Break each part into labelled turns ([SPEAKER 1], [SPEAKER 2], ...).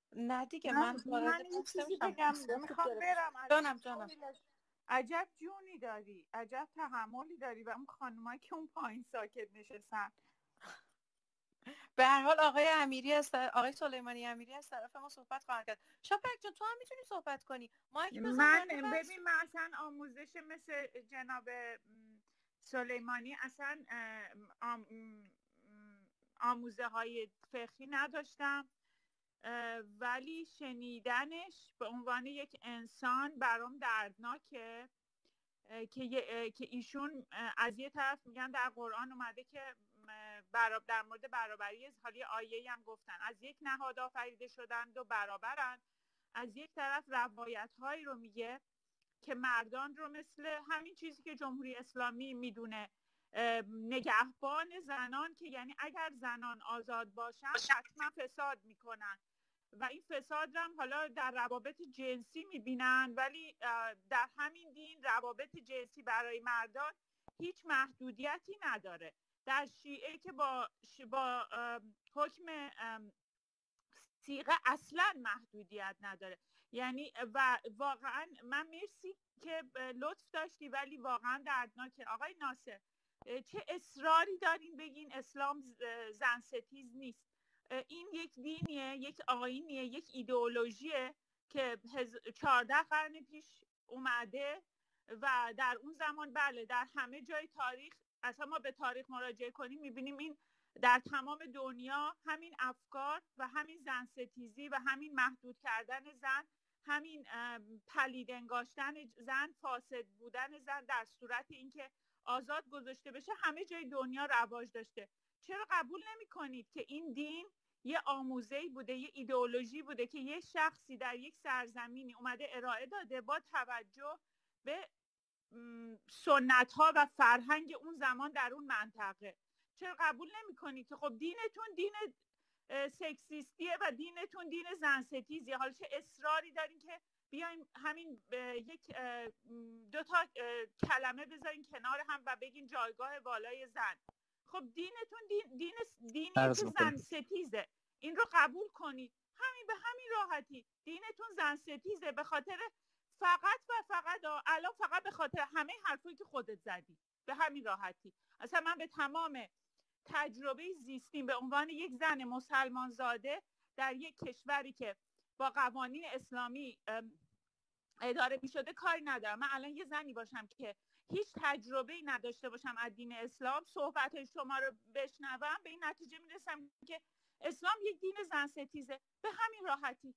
[SPEAKER 1] نه دیگه من
[SPEAKER 2] من یه چیزی بگم، میخوام برم.
[SPEAKER 1] جانم.
[SPEAKER 2] عجب جونی داری، عجب تحملی داری. و اون خانومایی که اون پایین ساکت نشستن.
[SPEAKER 1] به هر حال آقای سلیمانی امیری از طرف ما صحبت خواهند کرد. شاپک جان تو هم میتونی صحبت کنی.
[SPEAKER 2] ببین من اصلا آموزش مثل جناب سلیمانی اصلا آموزه های فقهی نداشتم، ولی شنیدنش به عنوان یک انسان برام دردناکه که ایشون از یه طرف میگن در قرآن اومده که در مورد برابری، حالی آیه‌ای هم گفتن از یک نهاد آفریده شدند و برابرند. از یک طرف روایت‌هایی رو میگه که مردان رو مثل همین چیزی که جمهوری اسلامی میدونه نگهبان زنان، که یعنی اگر زنان آزاد باشن حتما فساد میکنن و این فساد هم حالا در روابط جنسی میبینن، ولی در همین دین روابط جنسی برای مردان هیچ محدودیتی نداره. در شیعه که با حکم صیغه اصلا محدودیت نداره. یعنی و واقعا من مرسی که لطف داشتی، ولی واقعا دردناکه. آقای ناصر چه اصراری دارین بگین اسلام زن ستیز نیست؟ این یک دینیه، یک آیینیه، یک ایدئولوژیه که 14 قرن پیش اومده و در اون زمان بله در همه جای تاریخ، اصلا ما به تاریخ مراجعه کنیم میبینیم این در تمام دنیا همین افکار و همین زن ستیزی و همین محدود کردن زن، همین پلید انگاشتن زن، فاسد بودن زن در صورت اینکه آزاد گذاشته بشه همه جای دنیا رواج داشته. چرا قبول نمی کنید که این دین یه آموزه‌ای بوده، یه ایدئولوژی بوده که یه شخصی در یک سرزمینی اومده ارائه داده با توجه به سنت‌ها و فرهنگ اون زمان در اون منطقه؟ چرا قبول نمی کنید که خب دینتون دین سکسیستیه و دینتون دین زن ستیزیه؟ حالا چه اصراری دارین که بیایم همین یک دو تا کلمه بذارین کنار هم و بگین جایگاه والای زن؟ خب دینتون دینی که زن ستیزه، این رو قبول کنید. به همین راحتی دینتون زن ستیزه، به خاطر فقط به خاطر همه حرفایی که خودت زدی، به همین راحتی. اصلا من به تمام تجربه زیستیم به عنوان یک زن مسلمان زاده در یک کشوری که با قوانین اسلامی اداره می شده کاری ندارم. من الان یه زنی باشم که هیچ تجربه‌ای نداشته باشم از دین اسلام، صحبت شما رو بشنوم، به این نتیجه میرسم که اسلام یک دین زن ستیزه، به همین راحتی.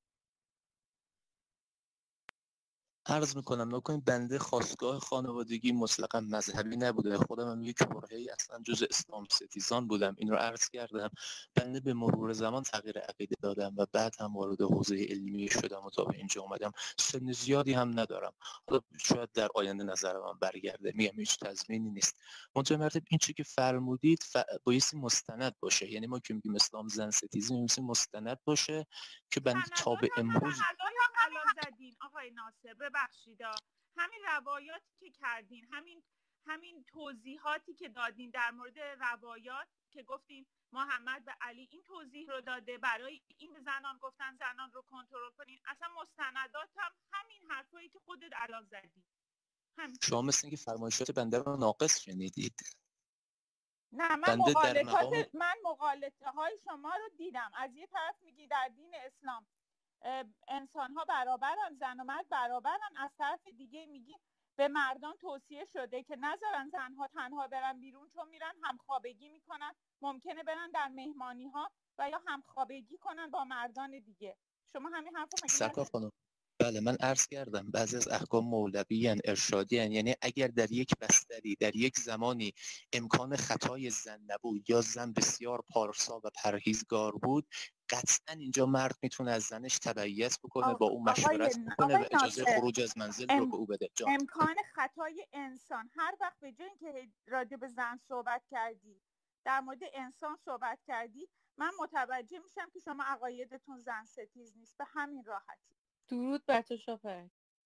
[SPEAKER 3] عرض میکنم نکنید بنده خواستگاه خانوادگی مطلقا مذهبی نبوده، خودم هم یک برهه‌ای اصلا جز اسلام ستیزان بودم. این رو عرض کردم. بنده به مرور زمان تغییر عقیده دادم و بعد هم وارد حوزه علمی شدم و تا به اینجا اومدم. سن زیادی هم ندارم، حالا شاید در آینده نظر من برگرده، میگم هیچ تضمینی نیست. منتها مرتب این چیزی که فرمودید بایستی مستند باشه. یعنی ما که میگیم اسلام زن ستیزی میگیم مستند باشه که بنده تا به امروز
[SPEAKER 2] زدین. آقای ناصر ببخشید، همین روایاتی که کردین، همین توضیحاتی که دادین در مورد روایات که گفتین محمد به علی این توضیح رو داده، برای این زنان گفتن زنان رو کنترل کنین، اصلا مستندات هم همین حرفایی که خودت الان زدی.
[SPEAKER 3] شما مثل اینکه فرمایشات بنده رو ناقص شنیدید.
[SPEAKER 2] نه، من مغالطه های شما رو دیدم. از یه طرف میگی در دین اسلام انسان ها برابرن، زن و مرد برابرن، از طرف دیگه میگی به مردان توصیه شده که نذارن زنها تنها برن بیرون، چون میرن همخوابگی میکنن، ممکنه برن در مهمانی ها و یا همخوابگی کنن با مردان دیگه. شما همین حرفو
[SPEAKER 3] سرکار خانم، بله من عرض کردم بعضی از احکام مولوی ارشادی هن. یعنی اگر در یک بستری در یک زمانی امکان خطای زن نبود یا زن بسیار پارسا و پرهیزگار بود، قطعا اینجا مرد میتونه از زنش تبعیت بکنه، با اون مشورت بکنه و اجازه خروج از منزل رو به او بده.
[SPEAKER 2] امکان خطای انسان، هر وقت به جای اینکه راجع به زن صحبت کردی در مورد انسان صحبت کردی، من متوجه میشم که شما عقایدتون زن ستیز نیست، به همین راحتی.
[SPEAKER 1] درود بر تو شاپر.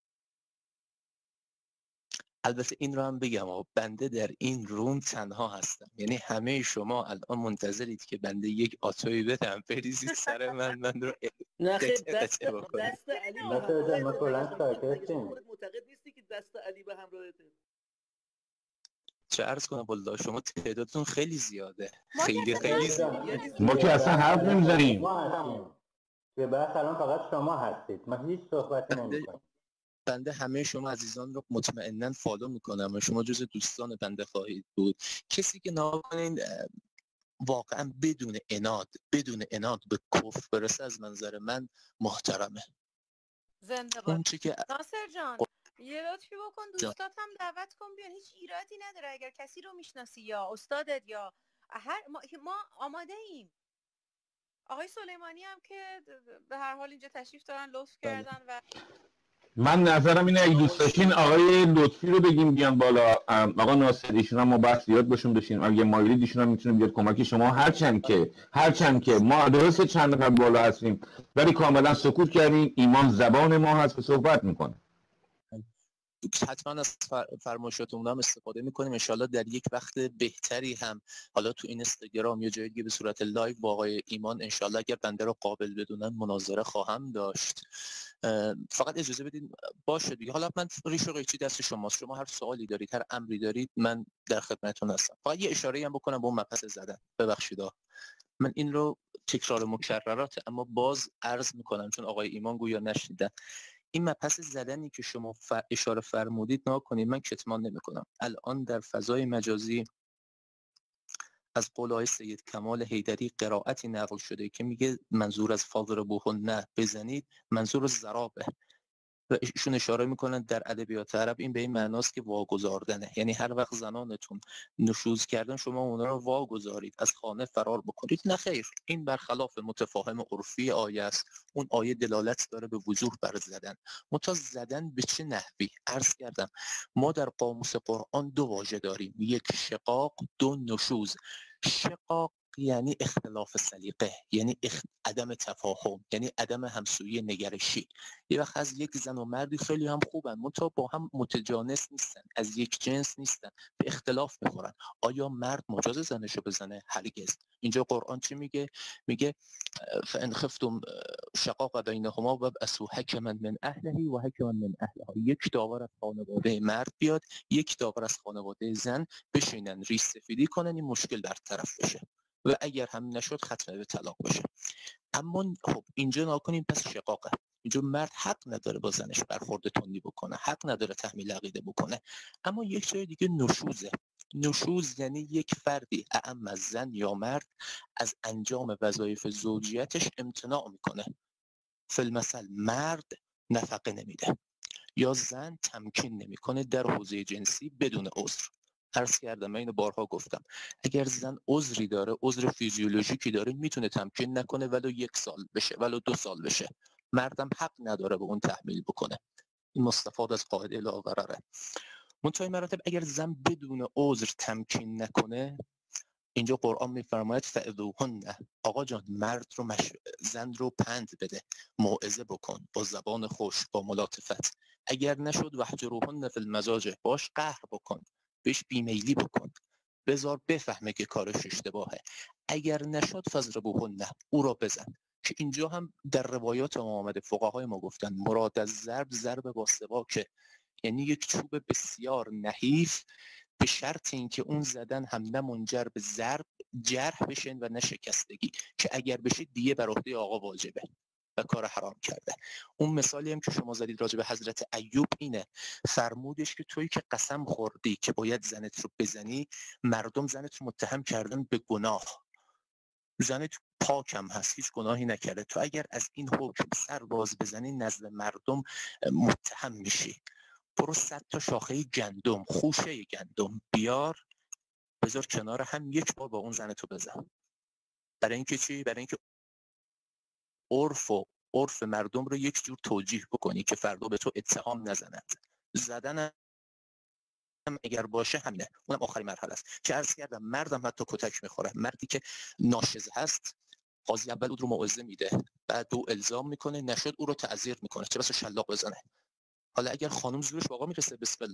[SPEAKER 3] البته این رو هم بگم بنده در این روم تنها هستم، یعنی همه شما الان منتظرید که بنده یک آتوی بدم بریزید سر من رو
[SPEAKER 4] نه خیر،
[SPEAKER 3] قطعه بکنید.
[SPEAKER 4] دست علی به
[SPEAKER 5] مثلا ما
[SPEAKER 4] همراهته.
[SPEAKER 5] کلا
[SPEAKER 4] مگه
[SPEAKER 5] ساکتیم.
[SPEAKER 4] خودت معتقد نیستی که دست علی به همراهته؟
[SPEAKER 3] چه عرض کنم والله شما تعدادتون خیلی زیاده،
[SPEAKER 1] ما
[SPEAKER 3] خیلی
[SPEAKER 1] که
[SPEAKER 3] خیلی
[SPEAKER 1] اصلا
[SPEAKER 3] زیاده.
[SPEAKER 6] ما که اصلا حرف نمیزنیم.
[SPEAKER 5] ما هستیم که بحث الان فقط شما هستید، ما هیچ صحبتی نمی‌کنیم.
[SPEAKER 3] بنده همه شما عزیزان رو مطمئناً فالو میکنم و شما جز دوستان بنده خواهید بود. کسی که ناکنین واقعا بدون اناد به کفر برسه از منظر من محترمه.
[SPEAKER 1] زنده
[SPEAKER 3] اون
[SPEAKER 1] باد.
[SPEAKER 3] چی که
[SPEAKER 1] ناصر جان یه لطفی بکن دوستات هم دعوت کن بیان، هیچ ایرادی نداره اگر کسی رو میشناسی یا استادت یا ما آماده ایم. آقای سلیمانی هم که به هر حال اینجا تشریف دارن لطف کردن و
[SPEAKER 6] من نظرم اینه اگه دوست داشتین آقای لطفی رو بگیم بیان بالا، آقا ناصر ایشون هم ما بحث زیاد باشون داشتیم، اگه مایلید ایشون هم میتونه بیاد کمک شما، هرچند که ما درسته چند نفر بالا هستیم ولی کاملا سکوت کردیم، ایمان زبان ما هست و صحبت میکنه.
[SPEAKER 3] حتما از فرمایشاتون هم استفاده میکنیم. انشالله در یک وقت بهتری هم حالا تو اینستاگرام یا جایی دیگه به صورت لایو با آقای ایمان انشالله اگر بنده رو قابل بدونن مناظره خواهم داشت. فقط اجازه بدید باشه دیگه. حالا من ریش و قیچی دست شماست، شما هر سوالی دارید هر امری دارید من در خدمتتون هستم. فقط یه اشاره‌ای هم بکنم به اون مبحث زدن. ببخشید من این رو تکرار مکررات اما باز عرض میکنم چون آقای ایمان گویا نشنیدن. این مبحث زدنی که شما اشاره فرمودید نکنید، من کتمان نمی‌کنم. الان در فضای مجازی از قول آقای سید کمال حیدری قرائتی نقل شده که میگه منظور از فاضربوهن بزنید منظور ضرابه و ایشون اشاره میکنن در ادبیات عرب این به این معناست که واگذاردنه، یعنی هر وقت زنانتون نشوز کردن شما اونا رو واگذارید، از خانه فرار بکنید. نه خیر، این برخلاف متفاهم عرفی آیه است. اون آیه دلالت داره به وضوح بر زدن. منتها زدن به چه نحوی؟ عرض کردم ما در قاموس قرآن دو واژه داریم، یک شقاق، دو نشوز. شقاق یعنی اختلاف سلیقه، یعنی عدم تفاهم، یعنی عدم همسویی نگرشی. یه وقت از یک زن و مردی خیلی هم خوبن منتها با هم متجانس نیستن، از یک جنس نیستن، به اختلاف میخورن. آیا مرد مجاز زنشو بزنه؟ هرگز. اینجا قرآن چی میگه؟ میگه فان خفتم شقاق بینهما فابعثوا حکما من اهله و حکما من اهلها. یک داور از خانواده مرد بیاد، یک داور از خانواده زن، بشینن ریش سفیدی کنن این مشکل برطرف بشه و اگر هم نشد ختمه به طلاق بشه. اما خب اینجا ناکنیم پس شقاقه. اینجا مرد حق نداره با زنش برخورد تندی بکنه، حق نداره تحمیل عقیده بکنه. اما یک جای دیگه نشوزه. نشوز یعنی یک فردی اعم از زن یا مرد از انجام وظایف زوجیتش امتناع میکنه. فی‌المثل مرد نفقه نمیده یا زن تمکین نمیکنه در حوزه جنسی بدون عذر. عرض کردم من اینو بارها گفتم، اگر زن عذری داره، عذر فیزیولوژیکی داره، میتونه تمکین نکنه ولو 1 سال بشه ولو 2 سال بشه. مردم حق نداره به اون تحمیل بکنه. این مستفاد از قاعده لا ضرره. منتهای مراتب اگر زن بدون عذر تمکین نکنه، اینجا قرآن میفرماید فعظوهن، آقا جان مرد رو زن رو پند بده، موعظه بکن با زبان خوش، با ملاطفت. اگر نشد وهجروهن فی المضاجع، باش قهر بکن، بهش بیمیلی بکن، بذار بفهمه که کارش اشتباهه. اگر نشد فضربوهن، او را بزن. که اینجا هم در روایات ما آمده، فقهای ما گفتن مراد از ضرب با سواکه، یعنی یک چوب بسیار نحیف، به شرط اینکه اون زدن هم نه منجر به ضرب جرح بشن و نه شکستگی، که اگر بشه دیه بر عهده آقا واجبه و کار حرام کرده. اون مثالی هم که شما زدید راجع به حضرت ایوب اینه، فرمودش که تویی که قسم خوردی که باید زنت رو بزنی، مردم زنت رو متهم کردن به گناه، زنت پاکم هست، هیچ گناهی نکرده، تو اگر از این حکم سر باز بزنی نزد مردم متهم میشی. برو 100 تا شاخه گندم، خوشه گندم بیار، بذار کنار هم، یک بار با اون زنتو بزن. برای اینکه چی؟ برای اینکه عرف مردم رو یک جور توجیه بکنی که فردا به تو اتهام نزنند. زدن هم اگر باشه همینه، اونم آخرین مرحله است. که عرض کردم مردم حتی کتک میخوره. مردی که ناشز هست قاضی اول او رو موعظه میده، بعد او الزام میکنه، نشد او رو تعزیر میکنه، چه بسا شلاق بزنه. حالا اگر خانم زورش با آقا میرسه بسم الله،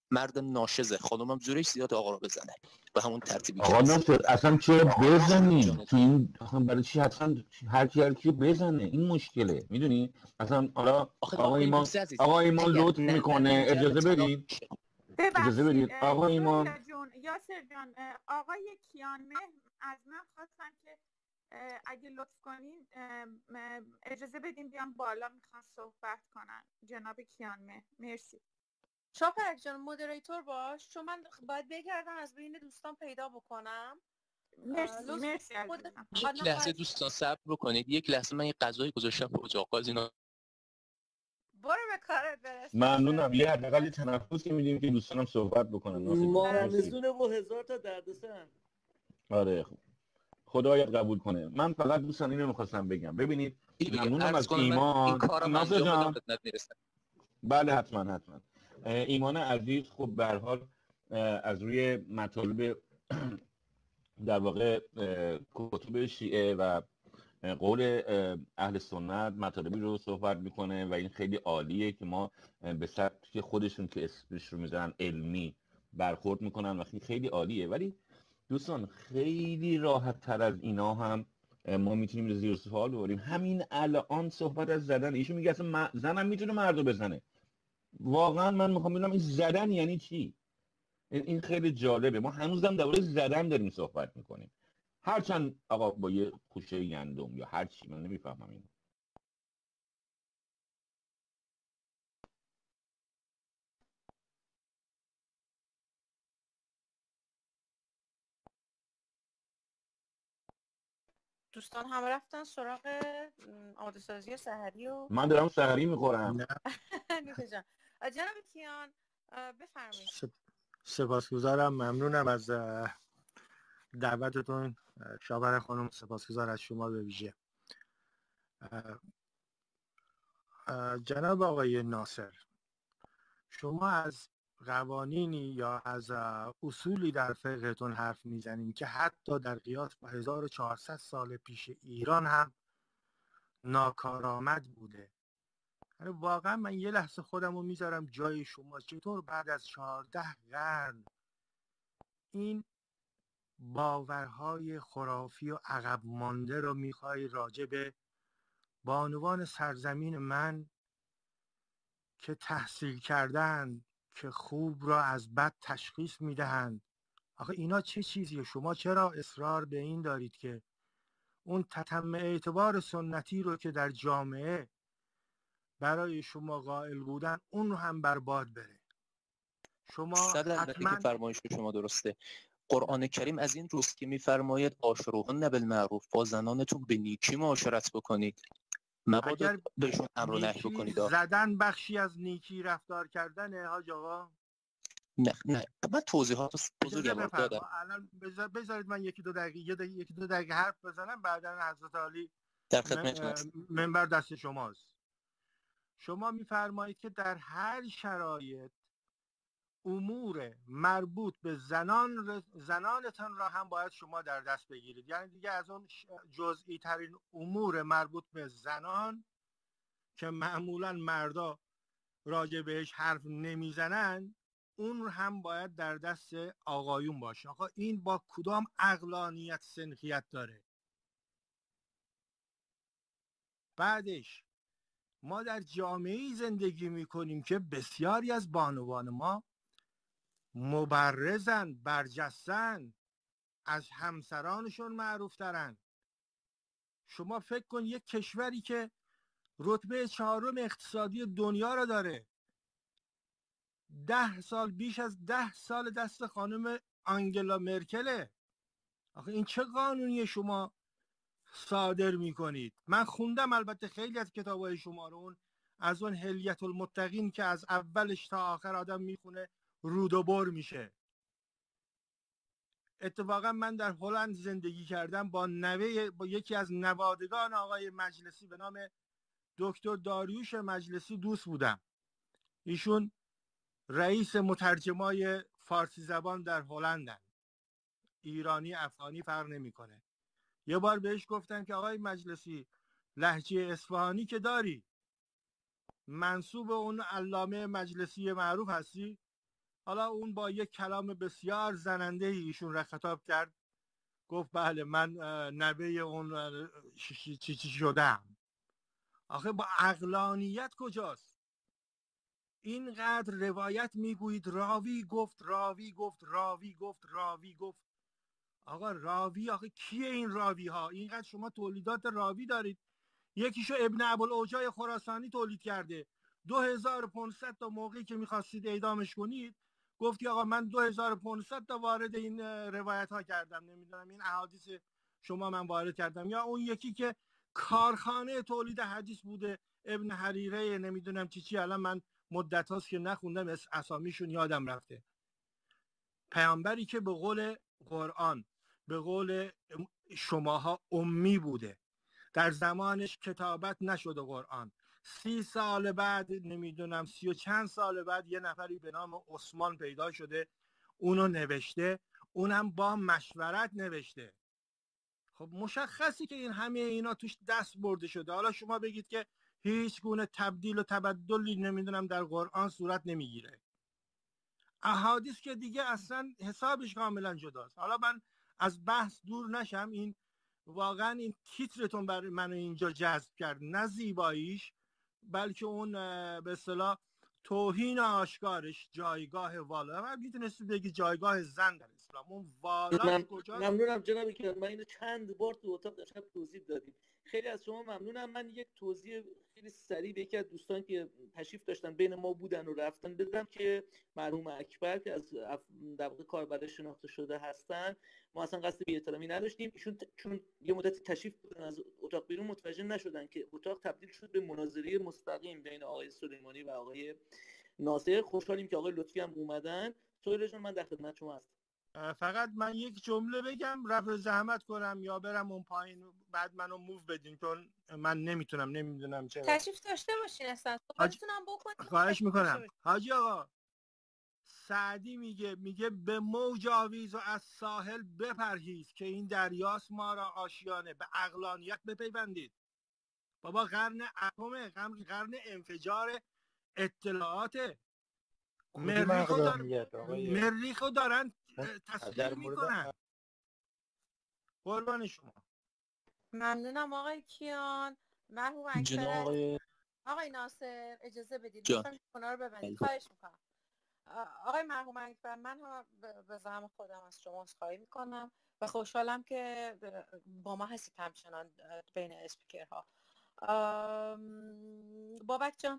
[SPEAKER 3] مرد ناشزه، خانومم زورش زیاد آقا رو بزنه به همون ترتیبی که
[SPEAKER 6] آقا ناصر اصلا چرا بزنی
[SPEAKER 3] جان
[SPEAKER 6] تو این برای چی حتما هر کی بزنه؟ این مشکله، میدونی اصلا. حالا
[SPEAKER 3] آخه
[SPEAKER 6] آقا ایمان
[SPEAKER 3] عزیز اگر
[SPEAKER 6] لطف میکنه،
[SPEAKER 3] منجر به
[SPEAKER 6] اجازه
[SPEAKER 3] طلاق
[SPEAKER 6] بدید
[SPEAKER 3] میشه.
[SPEAKER 6] اجازه
[SPEAKER 2] ببخشید
[SPEAKER 6] بدید آقا ایمان.
[SPEAKER 2] سهیلا جون، یاسر جان، آقای کیانمهر از من خواستن که اگه لطف کنین اجازه بدین بیان بالا، میخوان صحبت کنن. جناب کیانمهر، مرسی.
[SPEAKER 1] شاپرک جان مودریتور باش، چون من باید بگردم از بین دوستان پیدا بکنم.
[SPEAKER 2] مرسی عزیزم.
[SPEAKER 3] یک لحظه دوستان صبر بکنید، یک لحظه من یه غذای گذاشتم به اجاق از اینا.
[SPEAKER 1] برو به کارت برس.
[SPEAKER 6] ممنونم. یه حداقل یه تنفسی میدیم که دوستانم صحبت بکنن.
[SPEAKER 4] ما رمزونه و هزار تا دردسر.
[SPEAKER 6] آره خدایت قبول کنه. من فقط دوستان اینو میخواستم بگم، ببینید ممنونم از ایمان.
[SPEAKER 3] این کارم
[SPEAKER 6] ناصر
[SPEAKER 3] انجام بدم
[SPEAKER 6] جان
[SPEAKER 3] خدمت میرسم.
[SPEAKER 6] بله حتما. ایمان عزیز خب به هر حال از روی مطالب در واقع کتب شیعه و قول اهل سنت مطالبی رو صحبت میکنه و این خیلی عالیه که ما به سبک خودشون که اسمش رو میذارن علمی برخورد میکنن و خیلی عالیه. ولی دوستان خیلی راحت تر از اینا هم ما میتونیم زیر سوال ببریم. همین الان صحبت از زدن، ایشون میگه اصلا زنم میتونه مردو بزنه. واقعا من میخوام ببینم این زدن یعنی چی. این خیلی جالبه. ما هنوزم درباره زدن داریم صحبت میکنیم، هرچند آقا با یه خوشه گندم یا هر چی، من نمیفهمم اینو.
[SPEAKER 1] دوستان همه رفتن سراغ آماده سازی سحری و
[SPEAKER 6] من دارم سحری میخورم.
[SPEAKER 1] نوشه جان. جناب کیان بفرمایید.
[SPEAKER 7] سپاسگزارم، ممنونم از دعوتتون شاپر خانم، سپاسگزار از شما به ویژه. جناب آقای ناصر، شما از قوانینی یا از اصولی در فقهتون حرف میزنین که حتی در قیاس با 1400 سال پیش ایران هم ناکارآمد بوده. یعنی واقعا من یه لحظه خودم رو میذارم جای شما، چطور بعد از 14 قرن این باورهای خرافی و عقب مانده رو میخوای راجع به بانوان سرزمین من که تحصیل کردن، که خوب را از بد تشخیص میدهند. آخه اینا چه چیزیه؟ شما چرا اصرار به این دارید که اون تتم اعتبار سنتی رو که در جامعه برای شما قائل بودن اون رو هم برباد بره؟ شما
[SPEAKER 3] حتما که فرمایش شما درسته. قرآن کریم از این روست که میفرماید عاشروهن بالمعروف، با زنانتون به نیکی معاشرت بکنید، مبادا بهشون امر و نهی بکنید.
[SPEAKER 7] زدن بخشی از نیکی رفتار کردنه حاج آقا؟
[SPEAKER 3] نه من توضیحات بزرگم دادم.
[SPEAKER 7] الان بذارید من یکی دو دقیقه حرف بزنم، بعداً حضرت علی
[SPEAKER 3] در خدمت
[SPEAKER 7] منبر دست شماست. شما میفرمایید که در هر شرایط امور مربوط به زنانتان را هم باید شما در دست بگیرید. یعنی دیگه از اون جزئی ترین امور مربوط به زنان که معمولا مردا راجع بهش حرف نمیزنن، اون هم باید در دست آقایون باشه. آقا این با کدام عقلانیت سنخیت داره؟ بعدش ما در جامعه‌ای زندگی میکنیم که بسیاری از بانوان ما مبرزن، برجستن، از همسرانشون معروف ترن. شما فکر کن یک کشوری که رتبه 4 اقتصادی دنیا را داره، 10 سال، بیش از 10 سال دست خانم آنگلا مرکله. آخه این چه قانونی شما صادر میکنید؟ من خوندم البته خیلی از کتابای شما رو، اون از اون حلیة المتقین که از اولش تا آخر آدم میخونه رود و بر میشه. اتفاقا من در هلند زندگی کردم، با یکی از نوادگان آقای مجلسی به نام دکتر داریوش مجلسی دوست بودم. ایشون رئیس مترجمای فارسی زبان در هلندن، ایرانی افغانی فرق نمیکنه. یه بار بهش گفتم که آقای مجلسی لهجه اصفهانی که داری، منسوب اون علامه مجلسی معروف هستی؟ حالا اون با یک کلام بسیار زننده ایشون را خطاب کرد، گفت بله من نوه اون چی شدم. آخه با عقلانیت کجاست؟ اینقدر روایت میگویید راوی گفت راوی گفت راوی گفت راوی گفت. آقا راوی آخه کیه این راوی ها؟ اینقدر شما تولیدات راوی دارید. یکیشو ابن ابوالعوجای خراسانی تولید کرده. 2500 تا موقعی که میخواستید اعدامش کنید گفتی آقا من 2500 تا وارد این روایت ها کردم، نمیدونم این احادیث شما من وارد کردم. یا اون یکی که کارخانه تولید حدیث بوده، ابن حریره نمیدونم چی، الان من مدت هاست که نخوندم اسامیشون یادم رفته. پیامبری که به قول قرآن، به قول شماها امی بوده، در زمانش کتابت نشده قرآن، 30 سال بعد نمیدونم 30 و چند سال بعد یه نفری به نام عثمان پیدا شده اونو نوشته، اونم با مشورت نوشته. خب مشخصی که این همه اینا توش دست برده شده. حالا شما بگید که هیچ گونه تبدیل و تبدلی نمیدونم در قرآن صورت نمیگیره. احادیث که دیگه اصلا حسابش کاملا جداست. حالا من از بحث دور نشم، این واقعا این تیترتون برای منو اینجا جذب کرد، نه زیباییش بلکه اون به اصطلاح توهین آشکارش، جایگاه والا. من میتونستید بگی جایگاه زن در اسلام، اون والا کجاست؟
[SPEAKER 4] ممنونم جناب که من اینو چند بار تو اتاق داشتم توضیح دادیم. خیلی از شما ممنونم. من یک توضیح خیلی سریع به یکی از دوستان که تشریف داشتن بین ما بودن و رفتن بدم که مرحوم اکبر که از در واقع کاربر شناخته شده هستن. ما اصلا قصد بی‌احترامی نداشتیم. ایشون چون یه مدتی تشریف بودن از اتاق بیرون متوجه نشدن که اتاق تبدیل شد به مناظره مستقیم بین آقای سلیمانی و آقای ناصر. خوشحالیم که آقای لطفی هم اومدن. سهیل جان من در خدمت شما هستم.
[SPEAKER 7] فقط من یک جمله بگم، رفع زحمت کنم یا برم اون پایین بعد منو موو بدین، چون من نمیدونم چرا.
[SPEAKER 1] تشریف داشته باشین اصلا صحبتتونم بکنید.
[SPEAKER 7] خواهش میکنم. حاجی آقا سعدی میگه به موج آویز و از ساحل بپرهیز که این دریاست ما را آشیانه، به عقلانیت بپیوندید. بابا قرن اتمه، قرن انفجار اطلاعاته. مریخو دارن تسخیر میکنن. قربان شما.
[SPEAKER 1] ممنونم آقای کیان. مرحوم اکبر. آقای ناصر اجازه بدید لطفاً اونا رو ببندید. خواهش میکنم. آقای مرحوم اکبر، من هم به زعم خودم از شما عذرخواهی میکنم و خوشحالم که با ما هستید همچنان بین اسپیکرها. بابک جان.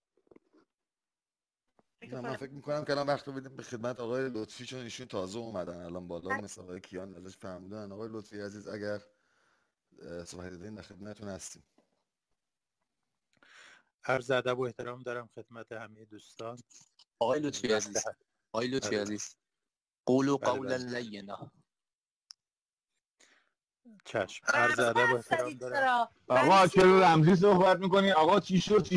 [SPEAKER 8] من فکر میکنم که الان وقت رو بدیم به خدمت آقای لطفی، چون ایشون تازه اومدن الان بالا، مثل آقای کیان ازش فهمیدن. آقای لطفی عزیز اگر صحبت دارین در خدمتتون هستیم.
[SPEAKER 3] عرض ادب و احترام دارم خدمت همه دوستان. آقای لطفی عزیز قولوا قولا لینا. چشم. عرض ادب و احترام دارم.
[SPEAKER 6] آقا چرا رمزی صحبت میکنی؟ آقا چی شد؟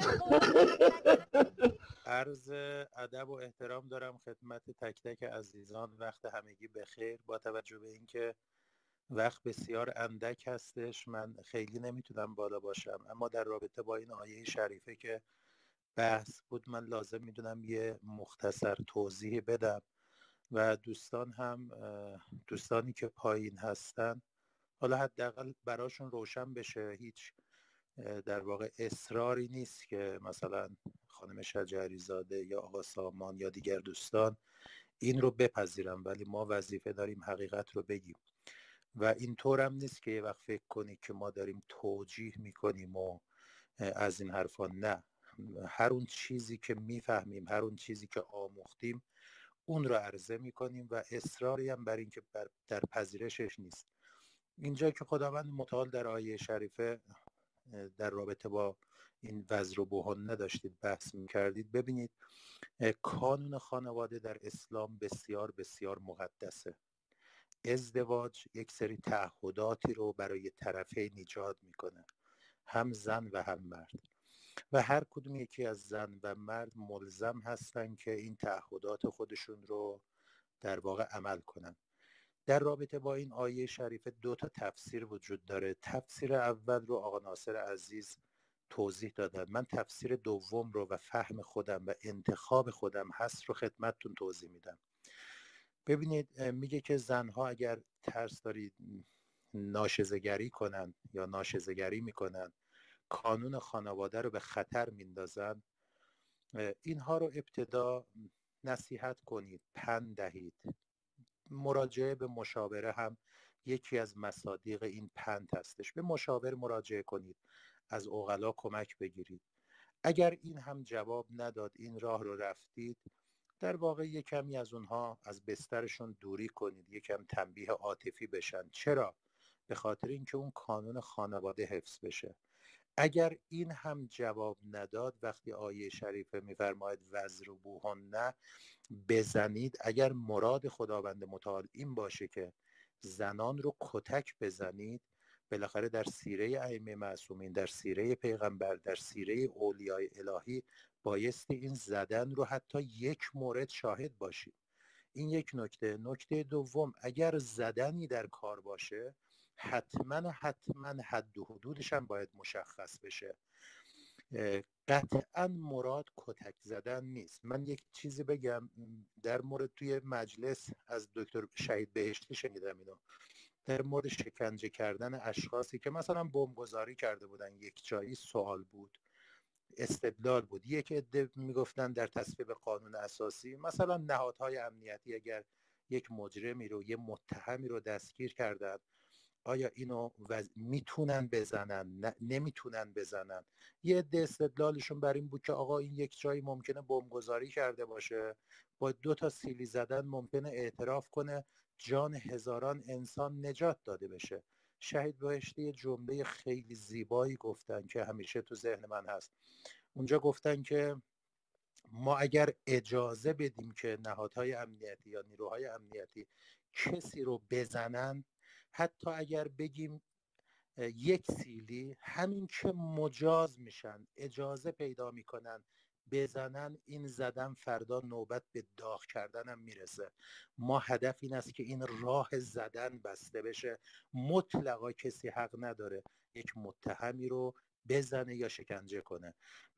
[SPEAKER 3] عرض ادب و احترام دارم خدمت تک تک عزیزان. وقت همگی بخیر. با توجه به اینکه وقت بسیار اندک هستش من خیلی نمیتونم بالا باشم، اما در رابطه با این آیه شریفه که بحث بود من لازم میدونم یه مختصر توضیح بدم و دوستان هم دوستانی که پایین هستن حالا حداقل براشون روشن بشه. هیچ در واقع اصراری نیست که مثلا خانم شجری زاده یا آقا سامان یا دیگر دوستان این رو بپذیرم، ولی ما وظیفه داریم حقیقت رو بگیم و اینطور هم نیست که یه وقت فکر کنی که ما داریم توجیه میکنیم و از این حرفا. نه، هر اون چیزی که میفهمیم، هر اون چیزی که آموختیم اون رو عرضه میکنیم و اصراری هم بر این که در پذیرشش نیست. اینجا که خداوند متعال در آیه شریفه در رابطه با این وزر و بحران نداشتید بحث میکردید، ببینید کانون خانواده در اسلام بسیار بسیار مقدسه. ازدواج یک سری تعهداتی رو برای طرفین ایجاد میکنه، هم زن و هم مرد، و هر کدوم یکی از زن و مرد ملزم هستن که این تعهدات خودشون رو در واقع عمل کنن. در رابطه با این آیه شریفه 2 تا تفسیر وجود داره. تفسیر اول رو آقا ناصر عزیز
[SPEAKER 9] توضیح دادن. من تفسیر دوم رو و فهم خودم و انتخاب خودم هست رو خدمتتون توضیح میدم. ببینید میگه که زنها اگر ترس دارید ناشزه‌گری کنن یا ناشزه‌گری میکنن، کانون خانواده رو به خطر میندازن، اینها رو ابتدا نصیحت کنید، پند دهید. مراجعه به مشاوره هم یکی از مصادیق این پند هستش. به مشاور مراجعه کنید، از عقلا کمک بگیرید. اگر این هم جواب نداد، این راه رو رفتید، در واقع یک کمی از اونها از بسترشون دوری کنید، یک کم تنبیه عاطفی بشن. چرا؟ به خاطر اینکه اون کانون خانواده حفظ بشه. اگر این هم جواب نداد، وقتی آیه شریفه میفرماید وضربوهن، بزنید، اگر مراد خداوند متعال این باشه که زنان رو کتک بزنید، بالاخره در سیره ائمه معصومین، در سیره پیغمبر، در سیره اولیای الهی بایستی این زدن رو حتی یک مورد شاهد باشید. این یک نکته. نکته دوم، اگر زدنی در کار باشه، حتما حد و حدودش هم باید مشخص بشه. قطعا مراد کتک زدن نیست. من یک چیزی بگم در مورد، توی مجلس از دکتر شهید بهشتی شنیدم اینو، در مورد شکنجه کردن اشخاصی که مثلا بمبگذاری کرده بودن، یک جایی سوال بود، استدلال بود. یک عده میگفتن در تصویب قانون اساسی مثلا نهادهای امنیتی اگر یک مجرمی رو، یک متهمی رو دستگیر کردن، آیا اینو میتونن بزنن؟ نمیتونن بزنن. یه عده استدلالشون بر این بود که آقا این یک جایی ممکنه بمبگذاری کرده باشه، با 2 تا سیلی زدن ممکنه اعتراف کنه، جان هزاران انسان نجات داده بشه. شهید بهشتی جمله خیلی زیبایی گفتن که همیشه تو ذهن من هست. اونجا گفتن که ما اگر اجازه بدیم که نهادهای امنیتی یا نیروهای امنیتی کسی رو بزنن، حتی اگر بگیم 1 سیلی، همین که مجاز میشن، اجازه پیدا میکنن بزنن، این زدن فردا نوبت به داغ کردن هم میرسه. ما هدف این است که این راه زدن بسته بشه. مطلقا کسی حق نداره یک متهمی رو بزنه یا شکنجه کنه.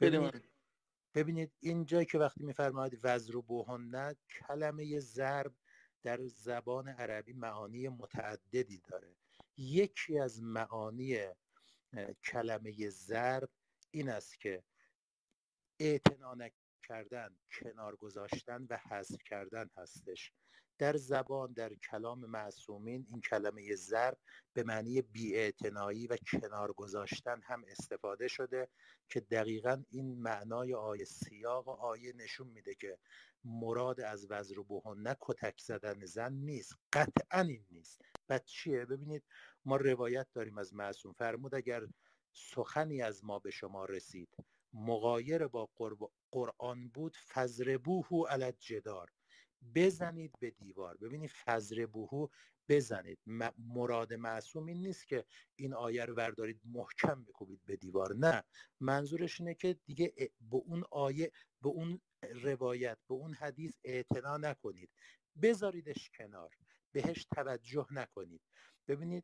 [SPEAKER 9] ببینید اینجایی که وقتی میفرماید وضربوهن، کلمه ضرب در زبان عربی معانی متعددی داره. یکی از معانی کلمه ضرب این است که اعتنا نکردن، کنار گذاشتن و حذف کردن هستش. در زبان، در کلام معصومین این کلمه ضرب به معنی بی‌اعتنایی و کنار گذاشتن هم استفاده شده که دقیقاً این معنای آیه، سیاق آیه نشون میده که مراد از وضربوهن کتک زدن زن نیست. قطعاً این نیست. بعد چیه؟ ببینید ما روایت داریم از معصوم، فرمود اگر سخنی از ما به شما رسید مغایر با قرآن بود، فضربوه علی الجدار، بزنید به دیوار. ببینید فضربوه، بزنید. مراد معصوم این نیست که این آیه رو بردارید محکم بکوبید به دیوار، نه. منظورش اینه که دیگه به اون آیه، به اون روایت، به اون حدیث اعتنا نکنید، بذاریدش کنار، بهش توجه نکنید. ببینید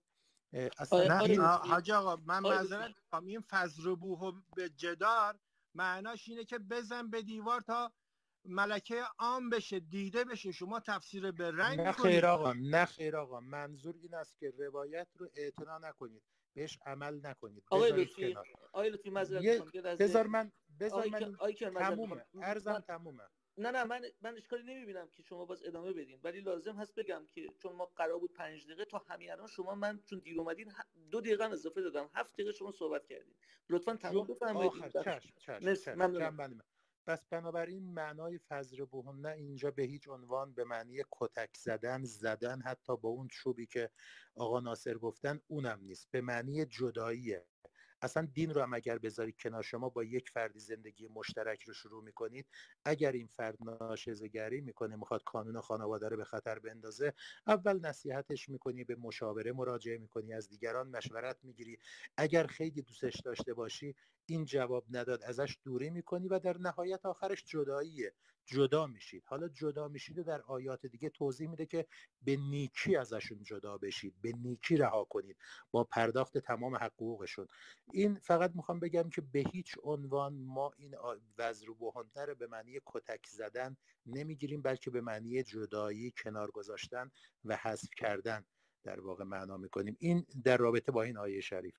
[SPEAKER 7] نه حاج آقا، من معذرت میخوام، این فضربوه به جدار معناش اینه که بزن به دیوار تا ملکه عام بشه، دیده بشه. شما تفسیر به رنگ
[SPEAKER 9] نه خیر آقا، نه خیر آقا، منظور این است که روایت رو اعتنا نکنید، بهش عمل نکنید، بذارید کنار.
[SPEAKER 4] آقای لطفی معذرت میخوام،
[SPEAKER 9] بذار من
[SPEAKER 4] تمومه،
[SPEAKER 9] عرضم تمومه.
[SPEAKER 4] نه من اشکالی نمیبینم که شما باز ادامه بدین، ولی لازم هست بگم که چون ما قرار بود 5 دقیقه، تا همین الان شما، من چون دیر اومدین 2 دقیقه اضافه دادم، 7 دقیقه شما صحبت کردین. لطفاً تمام بفرمایید.
[SPEAKER 9] چشم. پس بنابراین معنای فضربوهن اینجا به هیچ عنوان به معنی کتک زدن حتی با اون چوبی که آقا ناصر گفتن اونم نیست، به معنی جداییه. اصلا دین رو هم اگر بذارید کنار، شما با یک فردی زندگی مشترک رو شروع میکنید، اگر این فرد ناشزه‌گری میکنه، میخواد کانون خانواده رو به خطر بندازه، اول نصیحتش میکنی، به مشاوره مراجعه میکنی، از دیگران مشورت میگیری. اگر خیلی دوستش داشته باشی این جواب نداد ازش دوری میکنی و در نهایت آخرش جداییه، جدا میشید. حالا جدا میشید و در آیات دیگه توضیح میده که به نیکی ازشون جدا بشید، به نیکی رها کنید با پرداخت تمام حقوقشون. این فقط میخوام بگم که به هیچ عنوان ما این وزر و بحنه رو به معنی کتک زدن نمیگیریم، بلکه به معنی جدایی، کنار گذاشتن و حذف کردن در واقع معنا میکنیم. این در رابطه با این آیه شریف.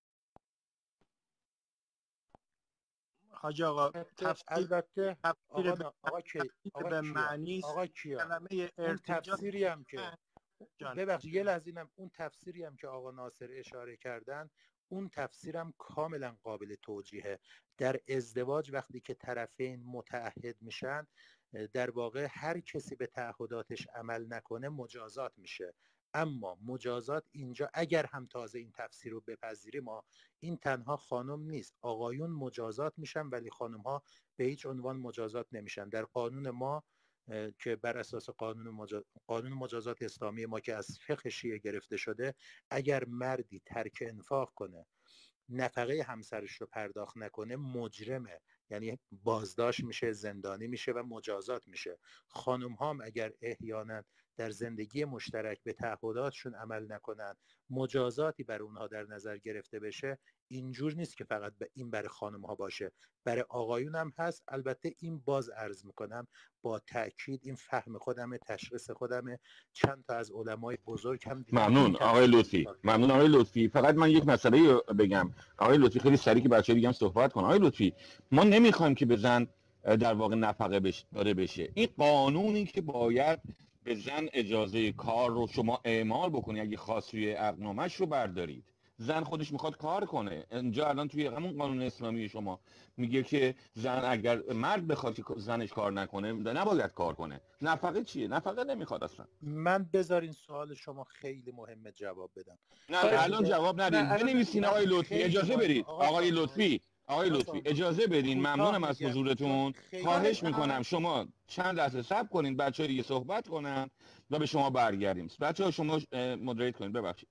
[SPEAKER 7] حاج آقا
[SPEAKER 9] البته آقا
[SPEAKER 7] به معنی
[SPEAKER 9] کلمه ارتجاع، تفسیری هم که ببخشید یه لحظه اینم، اون تفسیری هم که آقا ناصر اشاره کردن، اون تفسیرم کاملا قابل توجیهه. در ازدواج وقتی که طرفین متعهد میشن، در واقع هر کسی به تعهداتش عمل نکنه مجازات میشه. اما مجازات اینجا اگر هم تازه این تفسیر رو بپذیریم، این تنها خانم نیست، آقایون مجازات میشن ولی خانم ها به هیچ عنوان مجازات نمیشن. در قانون ما که بر اساس قانون مجازات اسلامی ما که از فقه شیعه گرفته شده، اگر مردی ترک انفاق کنه، نفقه همسرش رو پرداخت نکنه، مجرمه، یعنی بازداشت میشه، زندانی میشه و مجازات میشه. خانم ها هم اگر احیانا در زندگی مشترک به تعهداتشون عمل نکنن، مجازاتی برای اونها در نظر گرفته بشه. اینجور نیست که فقط به این برای خانم ها باشه، برای آقایون هم هست. البته این باز عرض میکنم با تأکید، این فهم خودمه، تشخیص خودمه، چند تا از علمای بزرگ هم دیگه.
[SPEAKER 6] ممنون آقای لطفی، ممنون آقای لطفی. فقط من یک مسئله بگم آقای لطفی، خیلی سریع که بچه‌ها دیگه هم صحبت کنن. آقای لطفی، ما نمیخوایم که به زن در واقع نفقه داده بشه. این قانونی که باید به زن اجازه کار رو شما اعمال بکنی، اگه خواست روی عقدنامه‌اش رو بردارید. زن خودش میخواد کار کنه. اینجا الان توی همون قانون اسلامی شما میگه که زن اگر مرد بخواد که زنش کار نکنه نباید کار کنه. نفقه چیه؟ نفقه نمیخواد اصلا.
[SPEAKER 9] من بذارین سوال شما خیلی مهمه جواب بدم.
[SPEAKER 6] نه الان جواب ندید، بنویسین آقای لطفی. اجازه بدید آقای لطفی، آقای لطفی اجازه بدین. ممنونم از حضورتون. خواهش میکنم شما چند لحظه صبر کنین، بچه‌ها دیگه صحبت کنن و به شما برگردیم. بچه‌ها شما مدیریت کنین. ببخشید.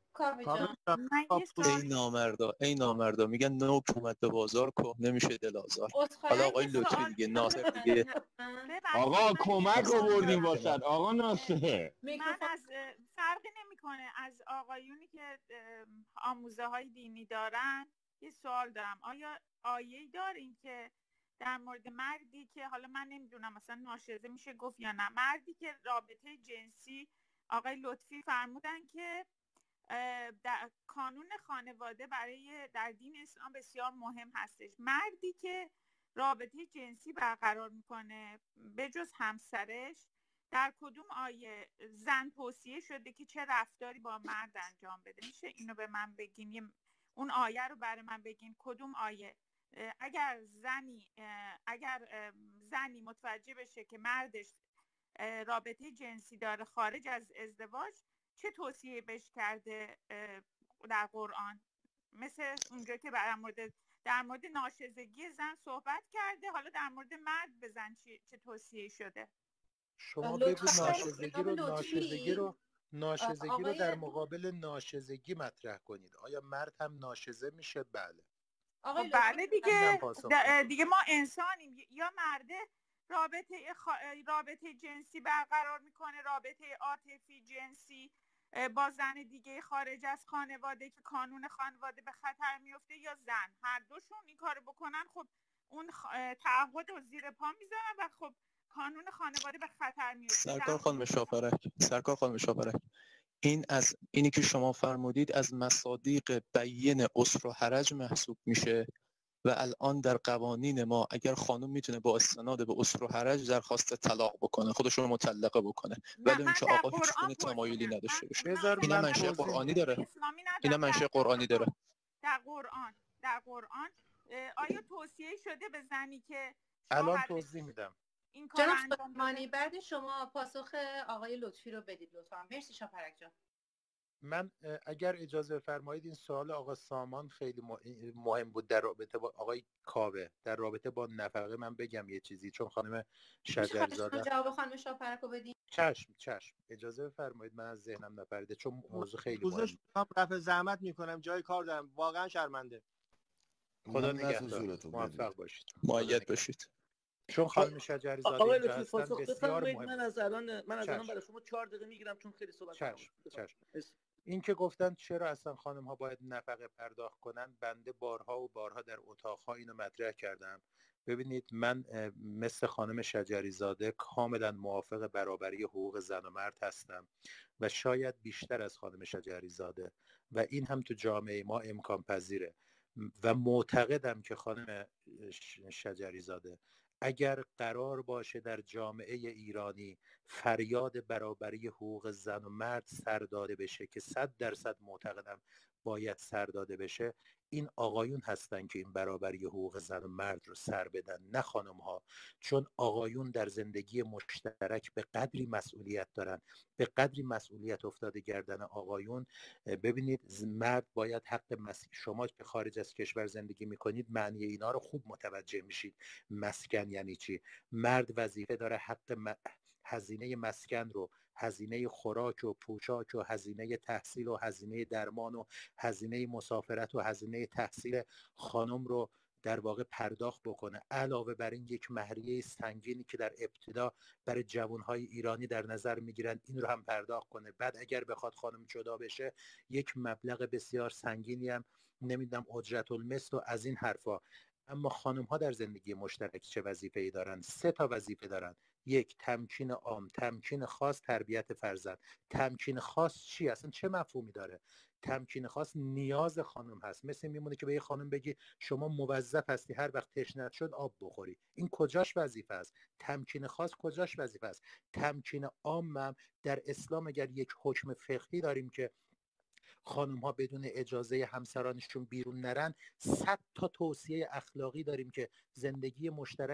[SPEAKER 3] ای نامردا میگن نوک اومد به بازار که نمیشه دل آزار. حالا آقای لطفی دیگه، ناصر دیگه.
[SPEAKER 6] آقا کمک آوردیم واسط آقا ناصر.
[SPEAKER 2] من از فرقی نمیکنه از آقایونی که آموزه های دینی دارن. یه سوال دارم، آیا آیه‌ای دارین که در مورد مردی که، حالا من نمیدونم مثلا ناشزه میشه گفت یا نه، مردی که رابطه جنسی، آقای لطفی فرمودن که در کانون خانواده برای در دین اسلام بسیار مهم هستش. مردی که رابطه جنسی برقرار میکنه به جز همسرش، در کدوم آیه زن توصیه شده که چه رفتاری با مرد انجام بده؟ میشه اینو به من بگین؟ اون آیه رو برای من بگین کدوم آیه. اگر زنی متوجه بشه که مردش رابطه جنسی داره خارج از ازدواج، چه توصیه بهش کرده در قرآن؟ مثل اونجا که در مورد ناشزگی زن صحبت کرده، حالا در مورد مرد به زن چه توصیه شده؟
[SPEAKER 9] شما بگو ناشزگی رو در مقابل ناشزگی مطرح کنید. آیا مرد هم ناشزه میشه؟ بله.
[SPEAKER 2] بله دیگه ما انسانیم. یا مرده رابطه جنسی برقرار میکنه، رابطه عاطفی جنسی با زن دیگه خارج از خانواده که کانون خانواده به خطر میفته، یا زن هر دوشون این کارو بکنن، خب اون تعهد رو زیر پا میذارن و خب کانون خانواده به خطر میفته.
[SPEAKER 3] سرکار خانم شاپرک، اینی که شما فرمودید از مصادیق بیین اسر و حرج محسوب میشه و الان در قوانین ما اگر خانم میتونه با استناد به اسر و حرج درخواست طلاق بکنه، خودش رو مطلقه بکنه، ولی اون که آقا هیچ گونه تمایلی نداشته باشه. اینا منشأ قرآنی داره.
[SPEAKER 2] در قرآن آیا توصیه شده به زنی که
[SPEAKER 9] الان توضیح میدم
[SPEAKER 2] این کار
[SPEAKER 1] انجام بده؟ بعد شما پاسخ آقای لطفی رو بدید لطفا. مرسی شاپرک جان.
[SPEAKER 9] من اگر اجازه بفرمایید این سوال آقا سامان خیلی مهم بود در رابطه با آقای کاوه، در رابطه با نفقه. من بگم یه چیزی چون خانم شجرزاده
[SPEAKER 1] جواب خانم شاپرک رو بدین.
[SPEAKER 9] چشم اجازه بفرمایید، من از ذهنم نپریده چون موضوع خیلی مهمه.
[SPEAKER 7] رفع زحمت میکنم، جای کار دارم، واقعا شرمنده.
[SPEAKER 9] خدا
[SPEAKER 8] من نه
[SPEAKER 9] نگهدار،
[SPEAKER 8] حضورتون
[SPEAKER 9] موفق
[SPEAKER 8] بدید.
[SPEAKER 9] باشید.
[SPEAKER 3] مایت باشید.
[SPEAKER 9] چون خانم شجری زاده
[SPEAKER 4] آقای
[SPEAKER 9] اینجا
[SPEAKER 4] لطفی
[SPEAKER 9] هستن
[SPEAKER 4] پاسخ
[SPEAKER 9] بسیار
[SPEAKER 4] بفرمایید.
[SPEAKER 9] مهم.
[SPEAKER 4] من از الان
[SPEAKER 9] چشم.
[SPEAKER 4] برای شما 4 دقیقه میگیرم چون خیلی صحبت
[SPEAKER 9] چشم. این که گفتن چرا اصلا خانم ها باید نفقه پرداخت کنن، بنده بارها و بارها در اتاقها اینو مطرح کردم. ببینید من مثل خانم شجری زاده کاملا موافق برابری حقوق زن و مرد هستم و شاید بیشتر از خانم شجری زاده و این هم تو جامعه ما امکان پذیره و معتقدم که خانم شجری زاده اگر قرار باشه در جامعه ایرانی فریاد برابری حقوق زن و مرد سر داده بشه که 100% معتقدم باید سر داده بشه، این آقایون هستن که این برابری حقوق زن و مرد رو سر بدن، نه خانم ها. چون آقایون در زندگی مشترک به قدری مسئولیت دارن، به قدری مسئولیت افتاده گردن آقایون. ببینید مرد باید حق شما که خارج از کشور زندگی میکنید معنی اینا رو خوب متوجه میشید. مسکن یعنی چی؟ مرد وظیفه داره حق هزینه مسکن رو، هزینه خوراک و پوشاک و هزینه تحصیل و هزینه درمان و هزینه مسافرت و هزینه تحصیل خانم رو در واقع پرداخت بکنه. علاوه بر این یک مهریه سنگینی که در ابتدا برای جوانهای ایرانی در نظر میگیرن این رو هم پرداخت کنه. بعد اگر بخواد خانم جدا بشه یک مبلغ بسیار سنگینی هم نمیدونم اجرت المثل و از این حرفا. اما خانم ها در زندگی مشترک چه وظیفه‌ای دارن؟ 3 تا وظیفه دارن. 1 تمکین عام، تمکین خاص، تربیت فرزند. تمکین خاص چی؟ اصلا چه مفهومی داره؟ تمکین خاص نیاز خانم هست. مثل میمونه که به یه خانم بگی شما موظف هستی هر وقت تشنت شد آب بخوری. این کجاش وظیفه است؟ تمکین خاص کجاش وظیفه است؟ تمکین عام هم در اسلام اگر یک حکم فقهی داریم که خانم ها بدون اجازه همسرانشون بیرون نرن، 100 تا توصیه اخلاقی داریم که زندگی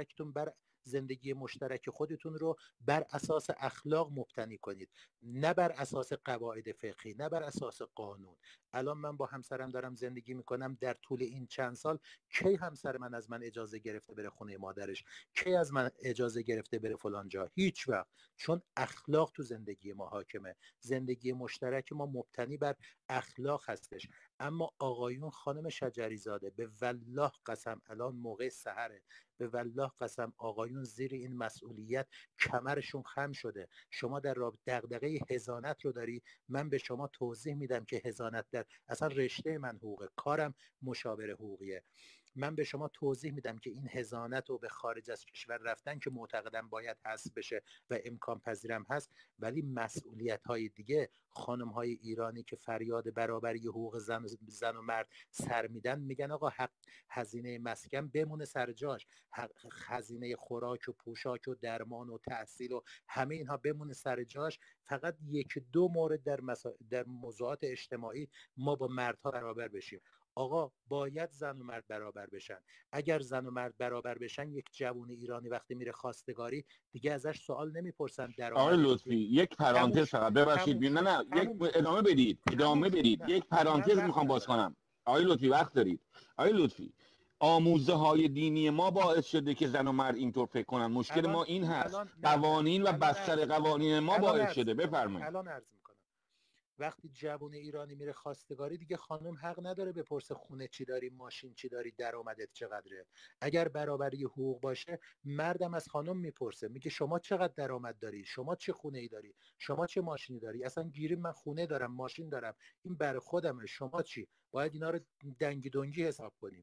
[SPEAKER 9] مشترک خودتون رو بر اساس اخلاق مبتنی کنید، نه بر اساس قواعد فقهی، نه بر اساس قانون. الان من با همسرم دارم زندگی میکنم، در طول این چند سال کی همسر من از من اجازه گرفته بره خونه مادرش؟ کی از من اجازه گرفته بره فلان جا؟ هیچ وقت. چون اخلاق تو زندگی ما حاکمه. زندگی مشترک ما مبتنی بر اخلاق هستش. اما آقایون، خانم شجری زاده، به والله قسم الان موقع سحره، به والله قسم آقایون زیر این مسئولیت کمرشون خم شده. شما در دغدغه حضانت رو داری، من به شما توضیح میدم که حضانت در اصلا رشته من حقوقه، کارم مشاور حقوقیه. من به شما توضیح میدم که این حضانت رو به خارج از کشور رفتن که معتقدم باید حذف بشه و امکان پذیرم هست، ولی مسئولیت های دیگه خانم های ایرانی که فریاد برابری حقوق زن و مرد سر میدن، میگن آقا حق هزینه مسکن بمونه سر جاش، هزینه خوراک و پوشاک و درمان و تحصیل و همه اینها بمونه سر جاش. فقط 1-2 مورد در موضوعات اجتماعی ما با مردها برابر بشیم. آقا باید زن و مرد برابر بشن. اگر زن و مرد برابر بشن، یک جوان ایرانی وقتی میره خواستگاری دیگه ازش سوال نمیپرسن
[SPEAKER 6] آقای لطفی یک پرانتز فقط ببخشید، نه یک ادامه بدید یک پرانتز میخوام باز کنم. آقای لطفی وقت دارید؟ آقای لطفی، آموزه های دینی ما باعث شده که زن و مرد اینطور فکر کنن. مشکل ما این هست، قوانین و بستر قوانین ما باعث شده. بفرمایید.
[SPEAKER 9] الان عرض میکنم وقتی جوان ایرانی میره خواستگاری دیگه خانم حق نداره بپرسه خونه چی داری، ماشین چی داری، درآمدت چقدره. اگر برابری حقوق باشه، مردم از خانم میپرسه، میگه شما چقدر درآمد داری، شما چه خونه ای داری، شما چه ماشینی داری. اصلا گیریم من خونه دارم، ماشین دارم، این برای خودمه، شما چی؟ باید اینا رو دنگی دنگی حساب کنیم.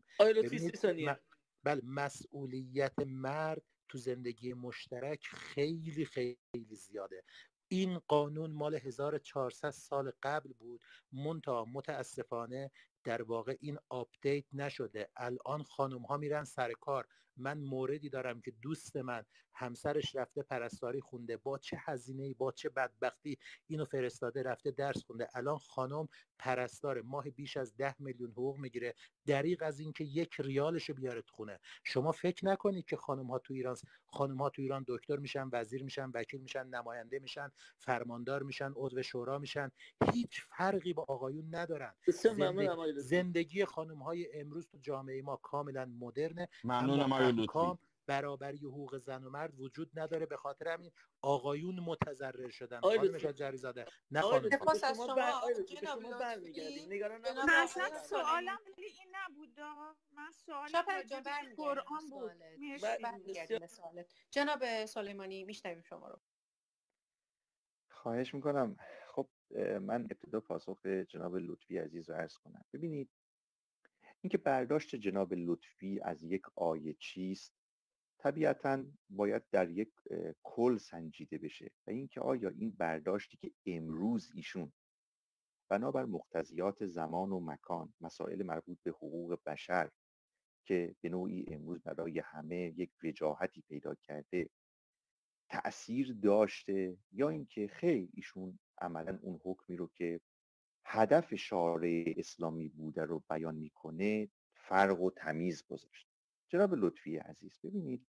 [SPEAKER 9] بله، مسئولیت مرد تو زندگی مشترک خیلی خیلی زیاده. این قانون مال 1400 سال قبل بود، منتها متاسفانه در واقع این آپدیت نشده. الان خانم ها میرن سر کار. من موردی دارم که دوست من همسرش رفته پرستاری خونده، با چه هزینه‌ای، با چه بدبختی اینو فرستاده رفته درس خونده. الان خانم پرستار، ماه بیش از 10 میلیون حقوق میگیره، دریغ از این که 1 ریالشو بیاره تو خونه. شما فکر نکنید که خانم ها تو ایران دکتر میشن، وزیر میشن، وکیل میشن، نماینده میشن، فرماندار میشن، عضو شورا میشن، هیچ فرقی با آقایون ندارن. زندگی خانم های امروز تو جامعه ما کاملا مدرنه.
[SPEAKER 6] ممنونم آقای لطفی.
[SPEAKER 9] برابری حقوق زن و مرد وجود نداره، به خاطر همین آقایون متضرر شدن.
[SPEAKER 4] آقای
[SPEAKER 9] خانم
[SPEAKER 4] لطفی
[SPEAKER 9] شجری‌زاده زاده نه
[SPEAKER 4] آقای
[SPEAKER 9] خانم
[SPEAKER 4] لطفی به
[SPEAKER 1] سپاس از
[SPEAKER 4] شما
[SPEAKER 1] شما
[SPEAKER 4] آقای لطفی به
[SPEAKER 1] جناب
[SPEAKER 4] شما
[SPEAKER 1] لطفی.
[SPEAKER 4] برمیگردیم، نگران
[SPEAKER 1] جناب
[SPEAKER 2] من
[SPEAKER 4] نباشید.
[SPEAKER 2] اصلا
[SPEAKER 1] آقای
[SPEAKER 2] سوالم
[SPEAKER 1] سلیمی.
[SPEAKER 2] ولی این نبود. من سوالم
[SPEAKER 1] شاپر
[SPEAKER 2] راجع
[SPEAKER 1] جان
[SPEAKER 2] به
[SPEAKER 1] برمیگردیم به
[SPEAKER 2] قرآن بود.
[SPEAKER 1] سوالت،
[SPEAKER 2] مرسی.
[SPEAKER 1] برمیگردیم به سوالت. جناب سلیمانی میشنویم شما رو.
[SPEAKER 10] خواهش میکنم. خب من ابتدا پاسخ به جناب لطفی عزیز رو عرض کنم. ببینید، اینکه برداشت جناب لطفی از یک آیه چیست طبیعتاً باید در یک کل سنجیده بشه و اینکه آیا این برداشتی که امروز ایشون بنابر مقتضیات زمان و مکان، مسائل مربوط به حقوق بشر که به نوعی امروز برای همه یک وجاهتی پیدا کرده تأثیر داشته، یا اینکه خیر ایشون عملاً اون حکمی رو که هدف شارع اسلامی بوده رو بیان میکنه فرق و تمیز گذاشت. جناب لطفی عزیز، ببینید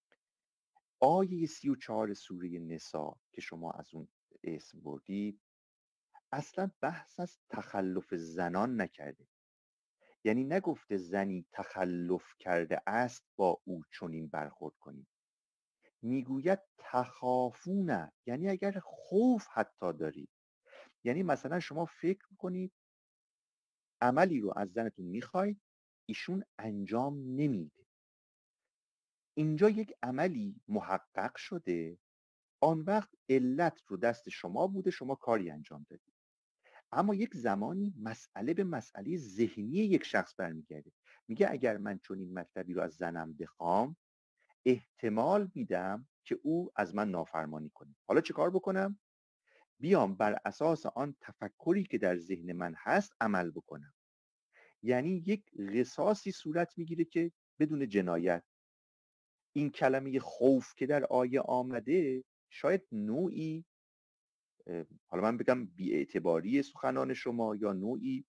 [SPEAKER 10] آیه 34 سوره نساء که شما از اون اسم بردید اصلا بحث از تخلف زنان نکرده. یعنی نگفته زنی تخلف کرده است با او چنین برخورد کنید. میگوید تخافونه، یعنی اگر خوف حتی دارید، یعنی مثلا شما فکر کنید عملی رو از زنتون میخواید ایشون انجام نمیده، اینجا یک عملی محقق شده، آن وقت علت رو دست شما بوده، شما کاری انجام دادید، اما یک زمانی مسئله به مسئله ذهنی یک شخص برمیگرده، میگه اگر من چون این مطلبی رو از زنم بخوام احتمال میدم که او از من نافرمانی کنه. حالا چه کار بکنم؟ بیام بر اساس آن تفکری که در ذهن من هست عمل بکنم. یعنی یک قصاصی صورت میگیره که بدون جنایت. این کلمه خوف که در آیه آمده شاید نوعی حالا من بگم بی‌اعتباری سخنان شما یا نوعی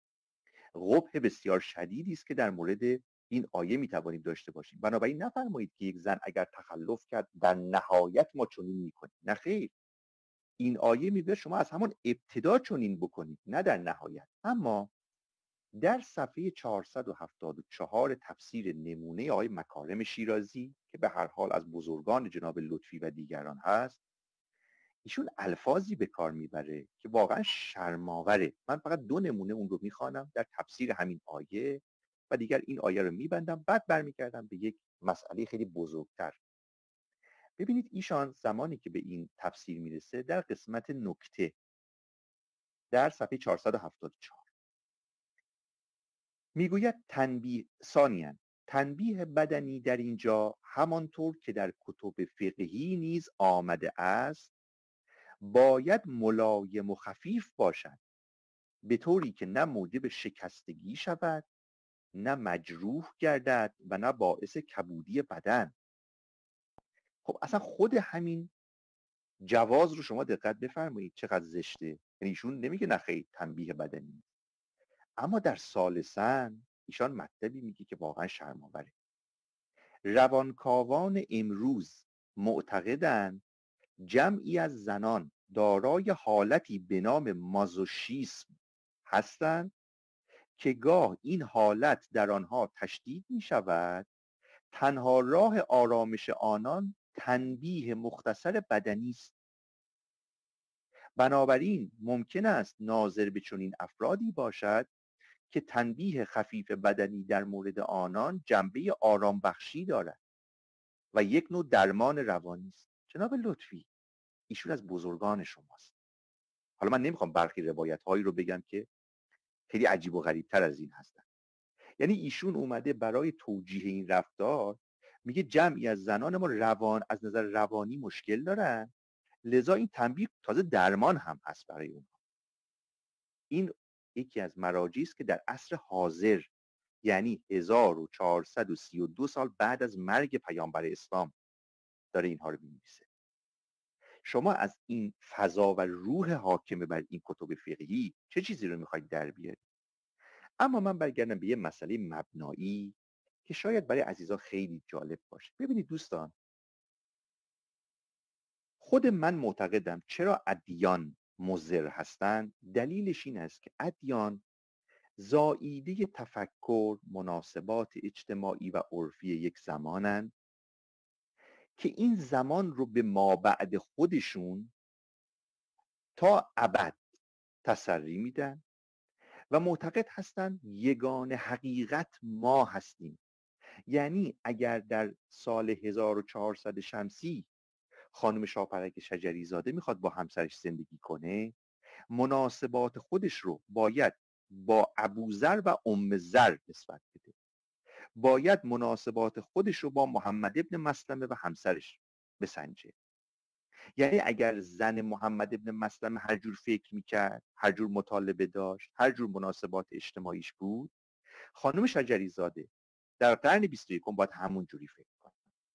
[SPEAKER 10] قبح بسیار شدیدی است که در مورد این آیه میتوانیم داشته باشیم. بنابراین نفرمایید که یک زن اگر تخلف کرد در نهایت ما چنین میکنیم. نه خیر، این آیه میگه شما از همان ابتدا چنین بکنید، نه در نهایت. اما در صفحه 474 تفسیر نمونه آقای مکارم شیرازی که به هر حال از بزرگان جناب لطفی و دیگران هست، ایشون الفاظی به کار میبره که واقعا شرم‌آوره. من فقط 2 نمونه اون رو میخوانم در تفسیر همین آیه و دیگر این آیه رو میبندم، بعد برمیگردم به یک مسئله خیلی بزرگتر. ببینید ایشان زمانی که به این تفسیر میرسه در قسمت نکته در صفحه 474 میگوید تنبیه بدنی در اینجا همانطور که در کتب فقهی نیز آمده است باید ملایم و خفیف باشد، به طوری که نه موجب شکستگی شود، نه مجروح گردد و نه باعث کبودی بدن. خب اصلا خود همین جواز رو شما دقت بفرمایید چقدر زشته. یعنی ایشون نمیگه نه خیر تنبیه بدنی، اما در ثالثاً ایشان مطلبی میگه که واقعا شرم‌آوره. روانکاوان امروز معتقدند جمعی از زنان دارای حالتی به نام مازوشیسم هستند که گاه این حالت در آنها تشدید می شود. تنها راه آرامش آنان تنبیه مختصر بدنی است. بنابراین ممکن است ناظر به چنین افرادی باشد که تنبیه خفیف بدنی در مورد آنان جنبه آرام بخشی دارد و یک نوع درمان روانی است. جناب لطفی ایشون از بزرگان شماست. حالا من نمیخوام برخی روایت هایی رو بگم که خیلی عجیب و غریب تر از این هستن. یعنی ایشون اومده برای توجیه این رفتار میگه جمعی از زنان ما از نظر روانی مشکل دارن، لذا این تنبیه تازه درمان هم هست برای اونها. این یکی از مراجعی است که در عصر حاضر، یعنی 1432 سال بعد از مرگ پیامبر اسلام داره اینها رو می‌نویسه. شما از این فضا و روح حاکم بر این کتب فقهی چه چیزی رو میخواید در بیارید؟ اما من برگردم به یه مسئله مبنایی که شاید برای عزیزان خیلی جالب باشه. ببینید دوستان، خود من معتقدم چرا ادیان مضر هستند، دلیلش این است که ادیان زائیده تفکر، مناسبات اجتماعی و عرفی یک زمانند که این زمان رو به مابعد خودشون تا ابد تسری میدن و معتقد هستن یگان حقیقت ما هستیم. یعنی اگر در سال 1400 شمسی خانم شاپرک شجری زاده میخواد با همسرش زندگی کنه، مناسبات خودش رو باید با ابوذر و ام ذر نسبت بده، باید مناسبات خودش رو با محمد ابن مسلمه و همسرش بسنجه. یعنی اگر زن محمد ابن مسلمه هر جور فکر میکرد، هر جور مطالبه داشت، هر جور مناسبات اجتماعیش بود، خانم شجری زاده در قرن 21 باید همون جوری فکر کنه.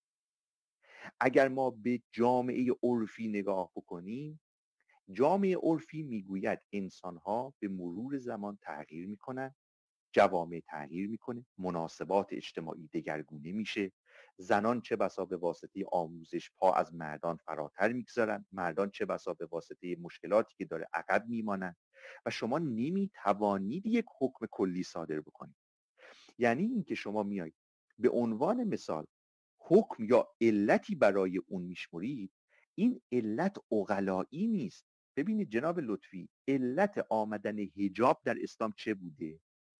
[SPEAKER 10] اگر ما به جامعه عرفی نگاه بکنیم، جامعه عرفی میگوید انسان‌ها به مرور زمان تغییر میکنن، جوامع تغییر میکنه، مناسبات اجتماعی دگرگونه میشه، زنان چه بسا به واسطه آموزش پا از مردان فراتر میگذارن، مردان چه بسا به واسطه مشکلاتی که داره عقب میمانن و شما نمیتوانید یک حکم کلی صادر بکنید. یعنی اینکه شما میایید به عنوان مثال حکم یا علتی برای اون میشمرید، این علت عقلایی نیست. ببینید جناب لطفی، علت آمدن حجاب در اسلام چه بوده؟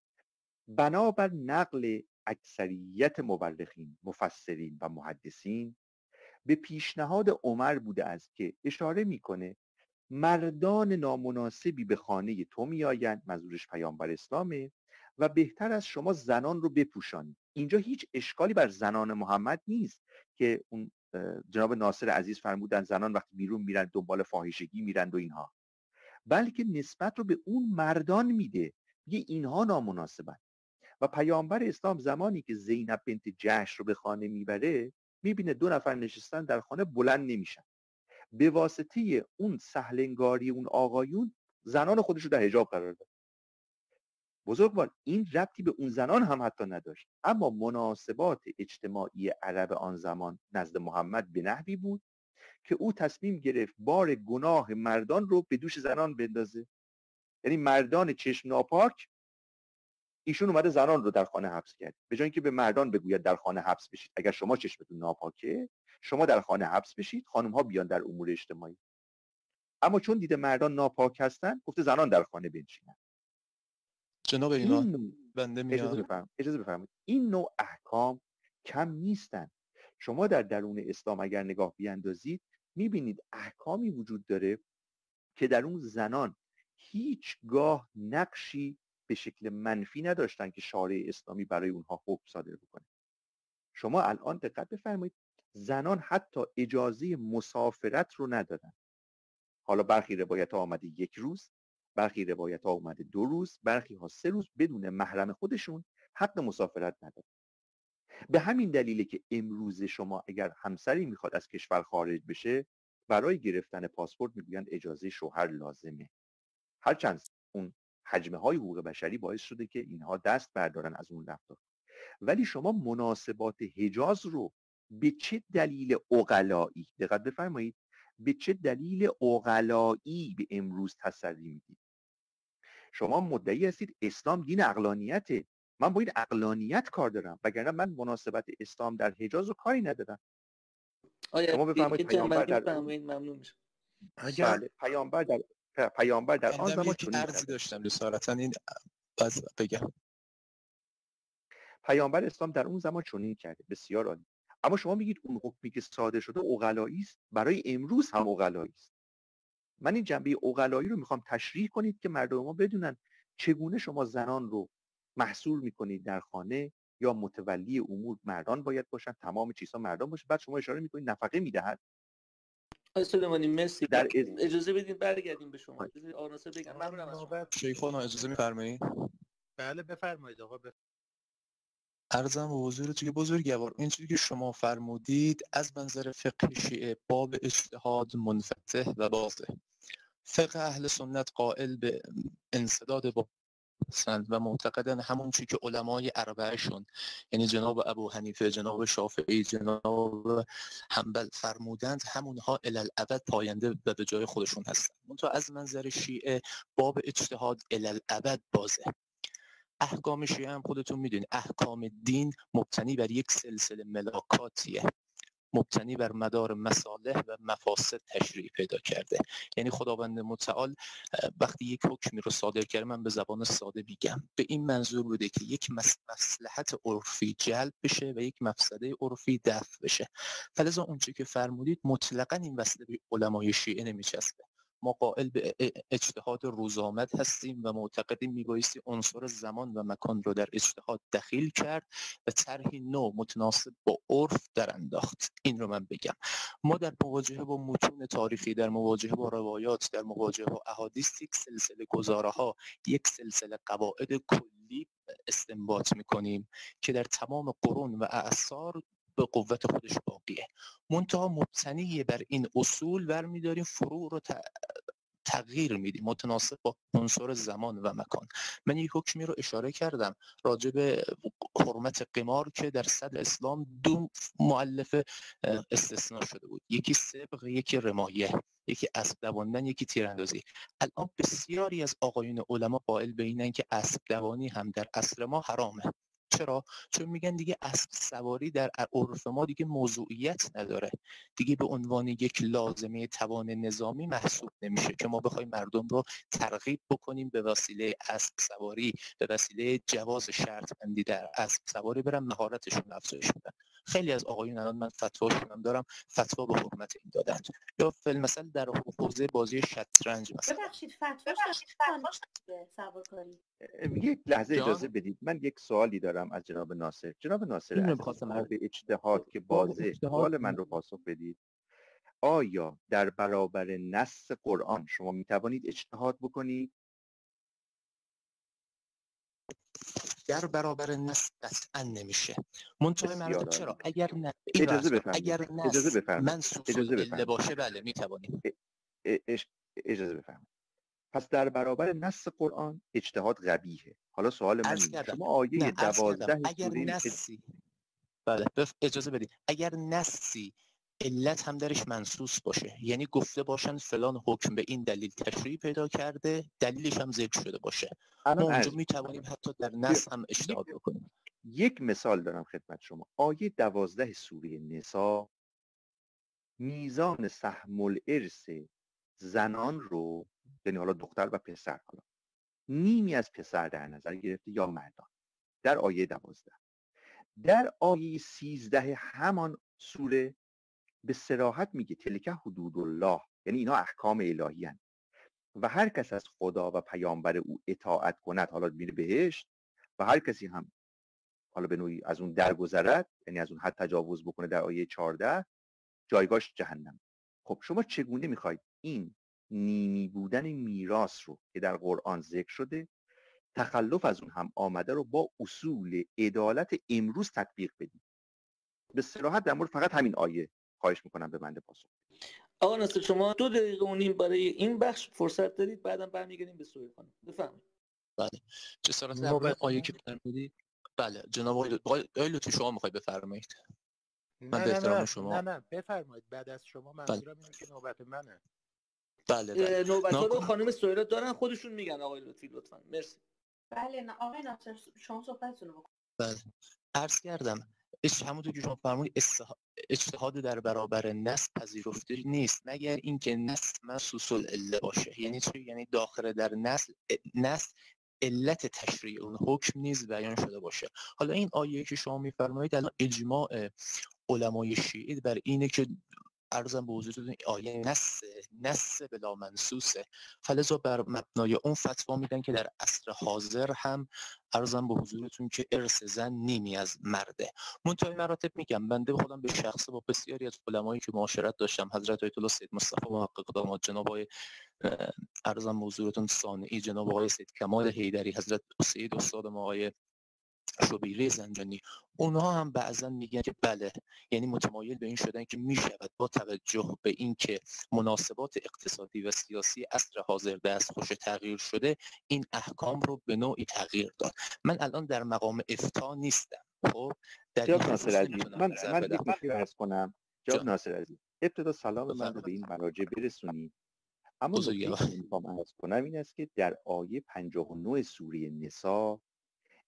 [SPEAKER 10] بنابر نقل اکثریت مورخین، مفسرین و محدثین به پیشنهاد عمر بوده است که اشاره میکنه مردان نامناسبی به خانه تو میآیند، منظورش پیامبر اسلامه، و بهتر از شما زنان رو بپوشانید. اینجا هیچ اشکالی بر زنان محمد نیست که اون جناب ناصر عزیز فرمودن زنان وقتی بیرون میرن دنبال فاحشگی میرند و اینها، بلکه نسبت رو به اون مردان میده، میگه اینها نامناسبن. و پیامبر اسلام زمانی که زینب بنت جحش رو به خانه میبره، میبینه 2 نفر نشستن در خانه، بلند نمیشن. به واسطه اون سهلنگاری اون آقایون زنان خودش رو در حجاب قرار داد. بزرگوار، این ربطی به اون زنان هم حتی نداشت، اما مناسبات اجتماعی عرب آن زمان نزد محمد به نحوی بود که او تصمیم گرفت بار گناه مردان رو به دوش زنان بندازه. یعنی مردان چشم ناپاک، ایشون اومده زنان رو در خانه حبس کرد. به جای اینکه به مردان بگوید در خانه حبس بشید، اگر شما چشمتون ناپاکه شما در خانه حبس بشید، خانم ها بیان در امور اجتماعی. اما چون دیده مردان ناپاک هستن، گفته زنان در خانه بنشینن.
[SPEAKER 3] جناب اینا بنده میاد.
[SPEAKER 10] اجازه بفرمایید. این نوع احکام کم نیستن. شما در درون اسلام اگر نگاه بیاندازید میبینید احکامی وجود داره که در اون زنان هیچگاه نقشی به شکل منفی نداشتن که شارع اسلامی برای اونها حکم صادر بکنه. شما الان دقت بفرمایید، زنان حتی اجازه مسافرت رو ندادن. حالا برخی روایت ها آمده 1 روز، برخی روایت ها آمده 2 روز، برخی ها 3 روز بدون محرم خودشون حق مسافرت ندارن. به همین دلیله که امروز شما اگر همسری میخواد از کشور خارج بشه، برای گرفتن پاسپورت میگویند اجازه شوهر لازمه. هرچند اون حجمه های حقوق بشری باعث شده که اینها دست بردارن از اون رفتار، ولی شما مناسبات حجاز رو به چه دلیل عقلایی، دقت بفرمایید، به چه دلیل عقلایی به امروز تسری میدید؟ شما مدعی هستید اسلام دین عقلانیته. من با این عقلانیت کار دارم، وگرنه من مناسبت اسلام در حجاز رو کاری ندارم. شما بفرمایید پیامبر در
[SPEAKER 4] ممنون میشم.
[SPEAKER 10] بله، پیامبر در آن زمان چنین
[SPEAKER 3] ارزی داشتم جسارتا این باز بگم.
[SPEAKER 10] پیامبر اسلام در اون زمان چنین کرده. بسیار عالی. اما شما میگید اون حکمی که صادر شده عقلایی است، برای امروز هم عقلایی است. من این جنبه عقلایی رو میخوام تشریح کنید که مردم ما بدونن چگونه شما زنان رو محصور میکنید در خانه، یا متولی امور مردان باید باشن، تمام چیزها مردان باشه، بعد شما اشاره میکنید نفقه میدهد.
[SPEAKER 4] آقای سلیمانی مرسی. اجازه بدین برگردیم به شما. آناسه بگم ممنونم از شما.
[SPEAKER 3] شیخانا اجازه میفرمایید؟
[SPEAKER 9] بله بفرمایید آقا.
[SPEAKER 3] عرضم به حضورتون که بزرگوار، این چیزی که شما فرمودید از منظر فقه شیعه باب اجتهاد منفتح و بازه. فقه اهل سنت قائل به انسداد با هستند و معتقدن همون چیزی که علمای اربعه شون، یعنی جناب ابو حنیفه، جناب شافعی، جناب حنبل فرمودند، همونها الالابد پاینده و به جای خودشون هستند. منتها از منظر شیعه باب اجتهاد الالابد بازه. احکام شیعه هم خودتون میدونید احکام دین مبتنی بر یک سلسله ملاکاتیه. مبتنی بر مدار مصالح و مفاسد تشریع پیدا کرده. یعنی خداوند متعال وقتی یک حکمی رو صادر کرده، من به زبان ساده میگم، به این منظور بوده که یک مصلحت عرفی جلب بشه و یک مفسده عرفی دفع بشه. فلذا اونچه که فرمودید مطلقاً این وصله به علمای شیعه نمیچسبه. ما قائل به اجتهاد روزآمد هستیم و معتقدیم میبایستی عنصر زمان و مکان رو در اجتهاد دخیل کرد و طرحی نو متناسب با عرف در انداخت. این رو من بگم. ما در مواجهه با متون تاریخی، در مواجهه با روایات، در مواجهه با احادیث، یک سلسله گزاره‌ها، یک سلسله قواعد کلی استنباط میکنیم که در تمام قرون و اعصار به قوت خودش باقیه. منتها مبتنی بر این اصول برمی‌داریم فروع رو تغییر میدیم متناسب با عنصر زمان و مکان. من یک حکمی رو اشاره کردم راجع به حرمت قمار که در صدر اسلام دو مؤلف استثناء شده بود، یکی صبغ، یکی رمایه، یکی اسب دواندن، یکی تیراندازی. الان بسیاری از آقایون علما قائل به اینن که اسب دوانی هم در عصر ما حرامه. چرا؟ چون میگن دیگه اسب سواری در عرف ما دیگه موضوعیت نداره، دیگه به عنوان یک لازمه توان نظامی محسوب نمیشه که ما بخوایم مردم رو ترغیب بکنیم به وسیله اسب سواری، به وسیله جواز شرط بندی در اسب سواری برن مهارتشون افزایش بدن. خیلی از آقایون الان من فتواشون هم دارم، فتوا به حرمت این دادن. یا فی‌المثل در حوزه بازی شطرنج مثلا.
[SPEAKER 1] ببخشید فتواش سوارکاری.
[SPEAKER 10] یک لحظه اجازه بدید، من یک سوالی دارم از جناب ناصر. جناب ناصر عزیز، به اجتهاد که بازه، سوال من رو پاسخ بدید. آیا در برابر نص قرآن شما می توانید اجتهاد بکنید؟
[SPEAKER 3] در برابر نص قطعا نمیشه. منتهای مراتب چرا؟ اگر نه اگر نص منصوص العله باشه بله میتوانیم.
[SPEAKER 10] اجازه بفرمایید. پس در برابر نص قرآن اجتهاد قبیحه. حالا سوال من اینه، شما آیه 12
[SPEAKER 3] اگر نصی بله اجازه بدید، اگر نصی علت هم درش منصوص باشه، یعنی گفته باشن فلان حکم به این دلیل تشریع پیدا کرده، دلیلش هم ذکر شده باشه، ما اونجا میتوانیم حتی در نص هم اجتهاد بکنیم.
[SPEAKER 10] یک مثال دارم خدمت شما. آیه 12 سوره نساء میزان سهم الارث زنان رو، یعنی حالا دختر و پسر، حالا نیمی از پسر در نظر گرفته یا مردان، در آیه 12. در آیه 13 همان سوره به صراحت میگه تلک حدود الله، یعنی اینا احکام الهی هستند و هر کس از خدا و پیامبر او اطاعت کند حالا میره بهشت، و هر کسی هم حالا به نوعی از اون درگذرد، یعنی از اون حد تجاوز بکنه، در آیه 14 جایگاهش جهنم. خب شما چگونه میخواید این نیمی بودن میراث رو که در قرآن ذکر شده، تخلف از اون هم آمده، رو با اصول عدالت امروز تطبیق بدید؟ به صراحت در مورد فقط همین آیه خواهش میکنم به بنده پاسخ.
[SPEAKER 4] آقا ناصر شما 2 دقیقه و نیم برای این بخش فرصت دارید، بعدم برمیگردیم به سوال خانم. بفرمایید.
[SPEAKER 3] بله جسارت در آیه که فرمودید. بله جناب آقای لطفی شما میخواید بفرمایید؟ من به احترام شما.
[SPEAKER 9] نه بفرمایید، بعد از شما. منظورم اینه که نوبت منه.
[SPEAKER 3] بله
[SPEAKER 4] نوبت‌ها رو خانم سهیلا دارن، خودشون میگن آقای لطفی لطفاً. مرسی.
[SPEAKER 1] بله آقای ناصر شما صحبتتون رو بکنید.
[SPEAKER 3] بله عرض کردم همونطور که شما فرمودید اجتهاد در برابر نص پذیرفته نیست مگر اینکه نص منصوص العله باشه. یعنی چی؟ یعنی داخل در نص علت تشریع اون حکم نیز بیان شده باشه. حالا این آیه که شما میفرمایید الان اجماع علمای شیعه بر اینه که عرضم به حضورتون آیه نص بلا منصوصه، فلذا بر مبنای اون فتوا میدن که در عصر حاضر هم عرضم به حضورتون که ارث زن نیمی از مرده. منتهای مراتب میگم بنده خودم به شخصه با بسیاری از علمایی که معاشرت داشتم، حضرت آیت الله سید مصطفی محقق داماد، جناب آقای عرضم به حضورتون صانعی، جناب آقای سید کمال حیدری، حضرت سید استاد ما آقای شبیره زنجانی، اونها هم بعضا میگن که بله، یعنی متمایل به این شدن که میشود با توجه به اینکه مناسبات اقتصادی و سیاسی عصر حاضر دستخوش تغییر شده این احکام رو به نوعی تغییر داد. من الان در مقام افتاء نیستم. خب در
[SPEAKER 10] جناب ناصر عزیز من یک نکته عرض کنم. جناب ناصر عزیز ابتدا سلام من رو به این مراجع برسونید. اما نکته که میخوام عرض کنم این است که در آیه 59 سوره نساء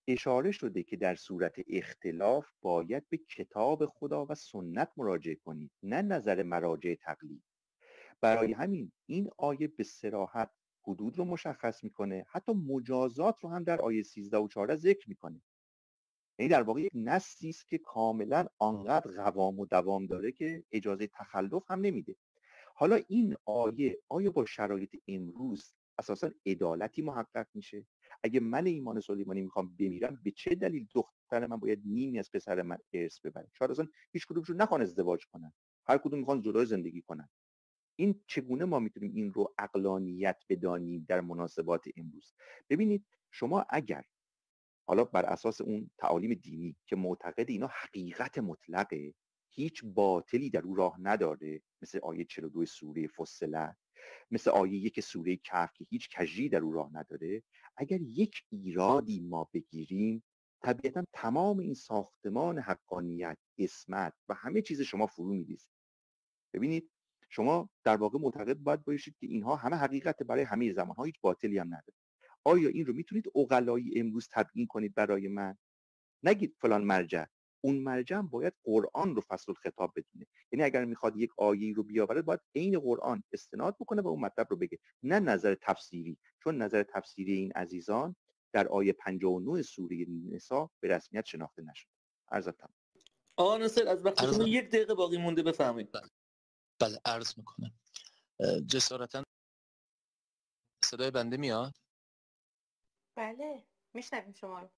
[SPEAKER 10] اشاره شده که در صورت اختلاف باید به کتاب خدا و سنت مراجعه کنید، نه نظر مراجع تقلید. برای همین این آیه به صراحت حدود رو مشخص میکنه، حتی مجازات رو هم در آیه 13 و 14 ذکر میکنه. یعنی در واقع یک نصی است که کاملا آنقدر قوام و دوام داره که اجازه تخلف هم نمیده. حالا این آیه با شرایط امروز اساسا عدالتی محقق میشه؟ اگه من ایمان سلیمانی میخوام بمیرم، به چه دلیل دختر من باید نیمی از پسر من ارث ببره؟ شاید اصلا هیچ کدومشون نخوان ازدواج کنن، هر کدوم میخوان جدا زندگی کنن. این چگونه ما میتونیم این رو عقلانیت بدانیم در مناسبات امروز؟ ببینید شما اگر حالا بر اساس اون تعالیم دینی که معتقد اینا حقیقت مطلقه، هیچ باطلی در او راه نداره، مثل آیه 42 سوره فصلت، مثل آیه 1 سوره کهف که هیچ کژی در او راه نداره، اگر یک ایرادی ما بگیریم، طبیعتا تمام این ساختمان حقانیت، اسمت و همه چیز شما فرو میریزه. ببینید شما در واقع معتقد باید باشید که اینها همه حقیقت برای همه زمان‌ها، هیچ باطلی هم نداره. آیا این رو میتونید عقلایی امروز تبیین کنید برای من؟ نگید فلان مرجع، اون مرجع باید قرآن رو فصل الخطاب بدونه. یعنی اگر میخواد یک آیه رو بیاوره باید عین قرآن استناد بکنه و اون مطلب رو بگه، نه نظر تفسیری. چون نظر تفسیری این عزیزان در آیه 59 سوره نساء به رسمیت شناخته نشد. عرض تمام.
[SPEAKER 4] آقا ناصر از وقت شما 1 دقیقه باقی مونده، بفرمایید.
[SPEAKER 3] بله عرض میکنم. جسارتا صدای بنده میاد؟
[SPEAKER 1] بله میشنویم شما رو.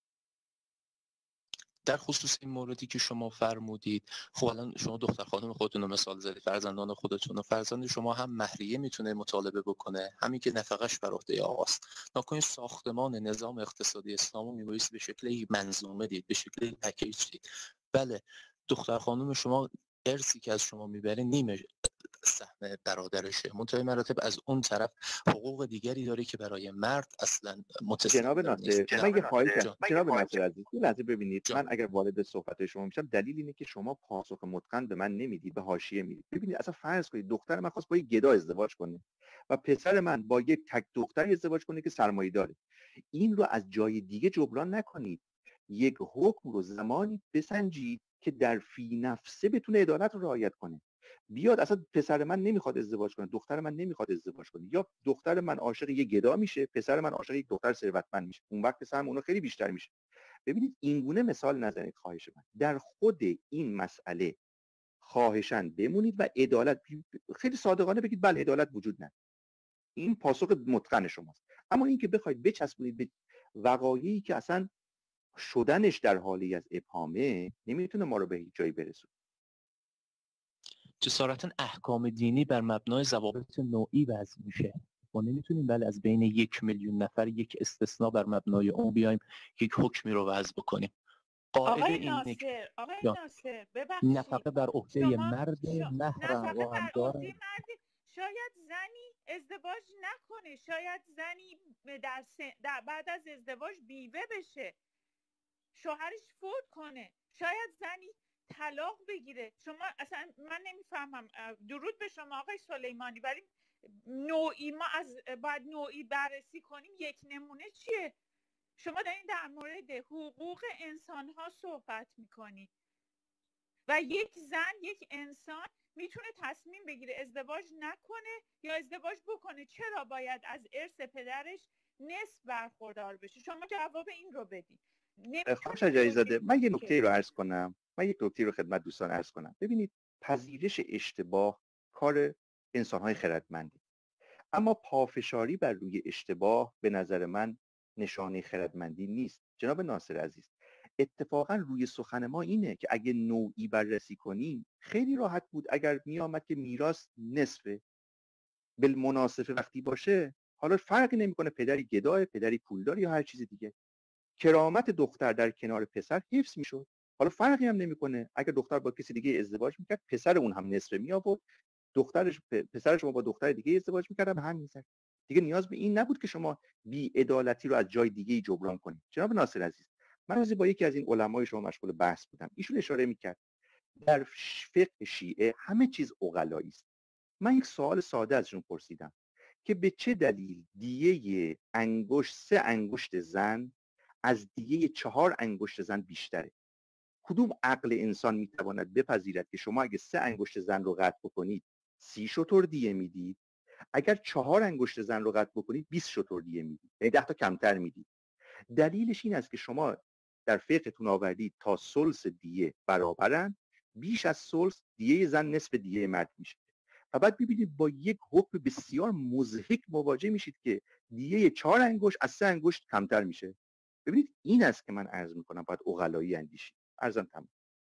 [SPEAKER 3] در خصوص این موردی که شما فرمودید، خب الان شما دختر خانم خودتون رو مثال زدید، فرزندان خودتون و فرزند شما هم مهریه میتونه مطالبه بکنه، همین که نفقش بر عهده آقاست. ناکنین ساختمان نظام اقتصادی اسلامو میبایست به شکل منظومه دید، به شکل پکیج دید. بله دختر خانم شما ارثی که از شما میبره نیمه سهم برادرشه، منتهی مراتب از اون طرف حقوق دیگری داره که برای مرد اصلا متصل
[SPEAKER 10] جناب ناصر من یه خواهش کنم جناب ناصر عزیز یه لحظه ببینید من اگر وارد صحبت شما میشم، دلیل اینه که شما پاسخ متقن به من نمیدید، به حاشیه میدید. ببینید اصلا فرض کنید دختر من خواست با یک گدا ازدواج کنه و پسر من با یک تک دختری ازدواج کنه که سرمایه داره. این رو از جای دیگه جبران نکنید، یک حکم رو زمانی بسنجید که در فی نفسه بتونه عدالت رو رعایت کنه. بیاد اصلا پسر من نمیخواد ازدواج کنه، دختر من نمیخواد ازدواج کنه، یا دختر من عاشق یه گدا میشه، پسر من عاشق یک دختر ثروتمند میشه، اون وقت سهم اونها خیلی بیشتر میشه. ببینید این گونه مثال نزنید خواهش من. در خود این مسئله خواهشاً بمونید و عدالت خیلی صادقانه بگید بله عدالت وجود نداره. این پاسخ متقن شماست. اما این که بخواید بچسبونید به وقایعی که اصلا شدنش در حالی از ابهامه، نمیتونه ما رو به هیچ جایی برسونه.
[SPEAKER 3] جسارتا احکام دینی بر مبنای ضوابط نوعی وضع میشه. ما نمیتونیم بله از بین 1 میلیون نفر یک استثناء بر مبنای اون بیایم یک حکمی رو وضع بکنیم.
[SPEAKER 2] آقای ناصر ببخشید،
[SPEAKER 3] نفقه بر عهده مرد، مهر رو هم داره.
[SPEAKER 2] شاید زنی ازدواج نکنه، شاید زنی در بعد از ازدواج بیوه بشه، شوهرش فوت کنه، شاید زنی طلاق بگیره. شما اصلا من نمیفهمم. درود به شما آقای سلیمانی، ولی نوعی ما باید نوعی بررسی کنیم. یک نمونه چیه؟ شما دارین در مورد حقوق انسان ها صحبت میکنید و یک زن، یک انسان میتونه تصمیم بگیره ازدواج نکنه یا ازدواج بکنه. چرا باید از ارث پدرش نصف برخوردار بشه؟ شما جواب این رو بدید.
[SPEAKER 10] خانم شجاعی زاده من یه نکته رو عرض کنم، من یک نکته رو خدمت دوستان عرض کنم. ببینید پذیرش اشتباه کار انسان‌های خردمنده، اما پافشاری بر روی اشتباه به نظر من نشانه خردمندی نیست. جناب ناصر عزیز اتفاقا روی سخن ما اینه که اگه نوعی بررسی کنیم خیلی راحت بود اگر میامد که میراث نصفه بالمناسبه وقتی باشه، حالا فرقی نمیکنه پدری گداه، پدری پولدار یا هر چیز دیگه، کرامت دختر در کنار پسر حفظ میشد. حالا فرقی هم نمیکنه اگر دختر با کسی دیگه ازدواج میکرد، پسر اون هم نصفه می آورد، پسر شما با دختر دیگه ازدواج میکرد به هم میزد. دیگه نیاز به این نبود که شما بی عدالتی رو از جای دیگه جبران کنید. جناب ناصر عزیز من روزی با یکی از این علمای شما مشغول بحث بودم، ایشون اشاره میکرد در فقه شیعه همه چیز عقلایی است. من یک سوال ساده ازشون پرسیدم که به چه دلیل دیه انگشت 3 انگشت زن از دیگه 4 انگشت زن بیشتره. کدوم عقل انسان میتواند بپذیرد که شما اگه 3 انگشت زن رو قطع بکنید 30 شتر دیه میدید، اگر 4 انگشت زن رو قطع بکنید 20 شتر دیه میدید، یعنی 10 تا کمتر میدید. دلیلش این است که شما در فقهتون آوردید تا ثلث دیه برابرن، بیش از ثلث دیه زن نصف دیه مرد میشه. و بعد ببینید با یک حکم بسیار مضحک مواجه میشید که دیه 4 انگشت از 3 انگشت کمتر میشه. ببینید این است که من عرض میکنم باید عقلایی اندیشید. عرضم تمام.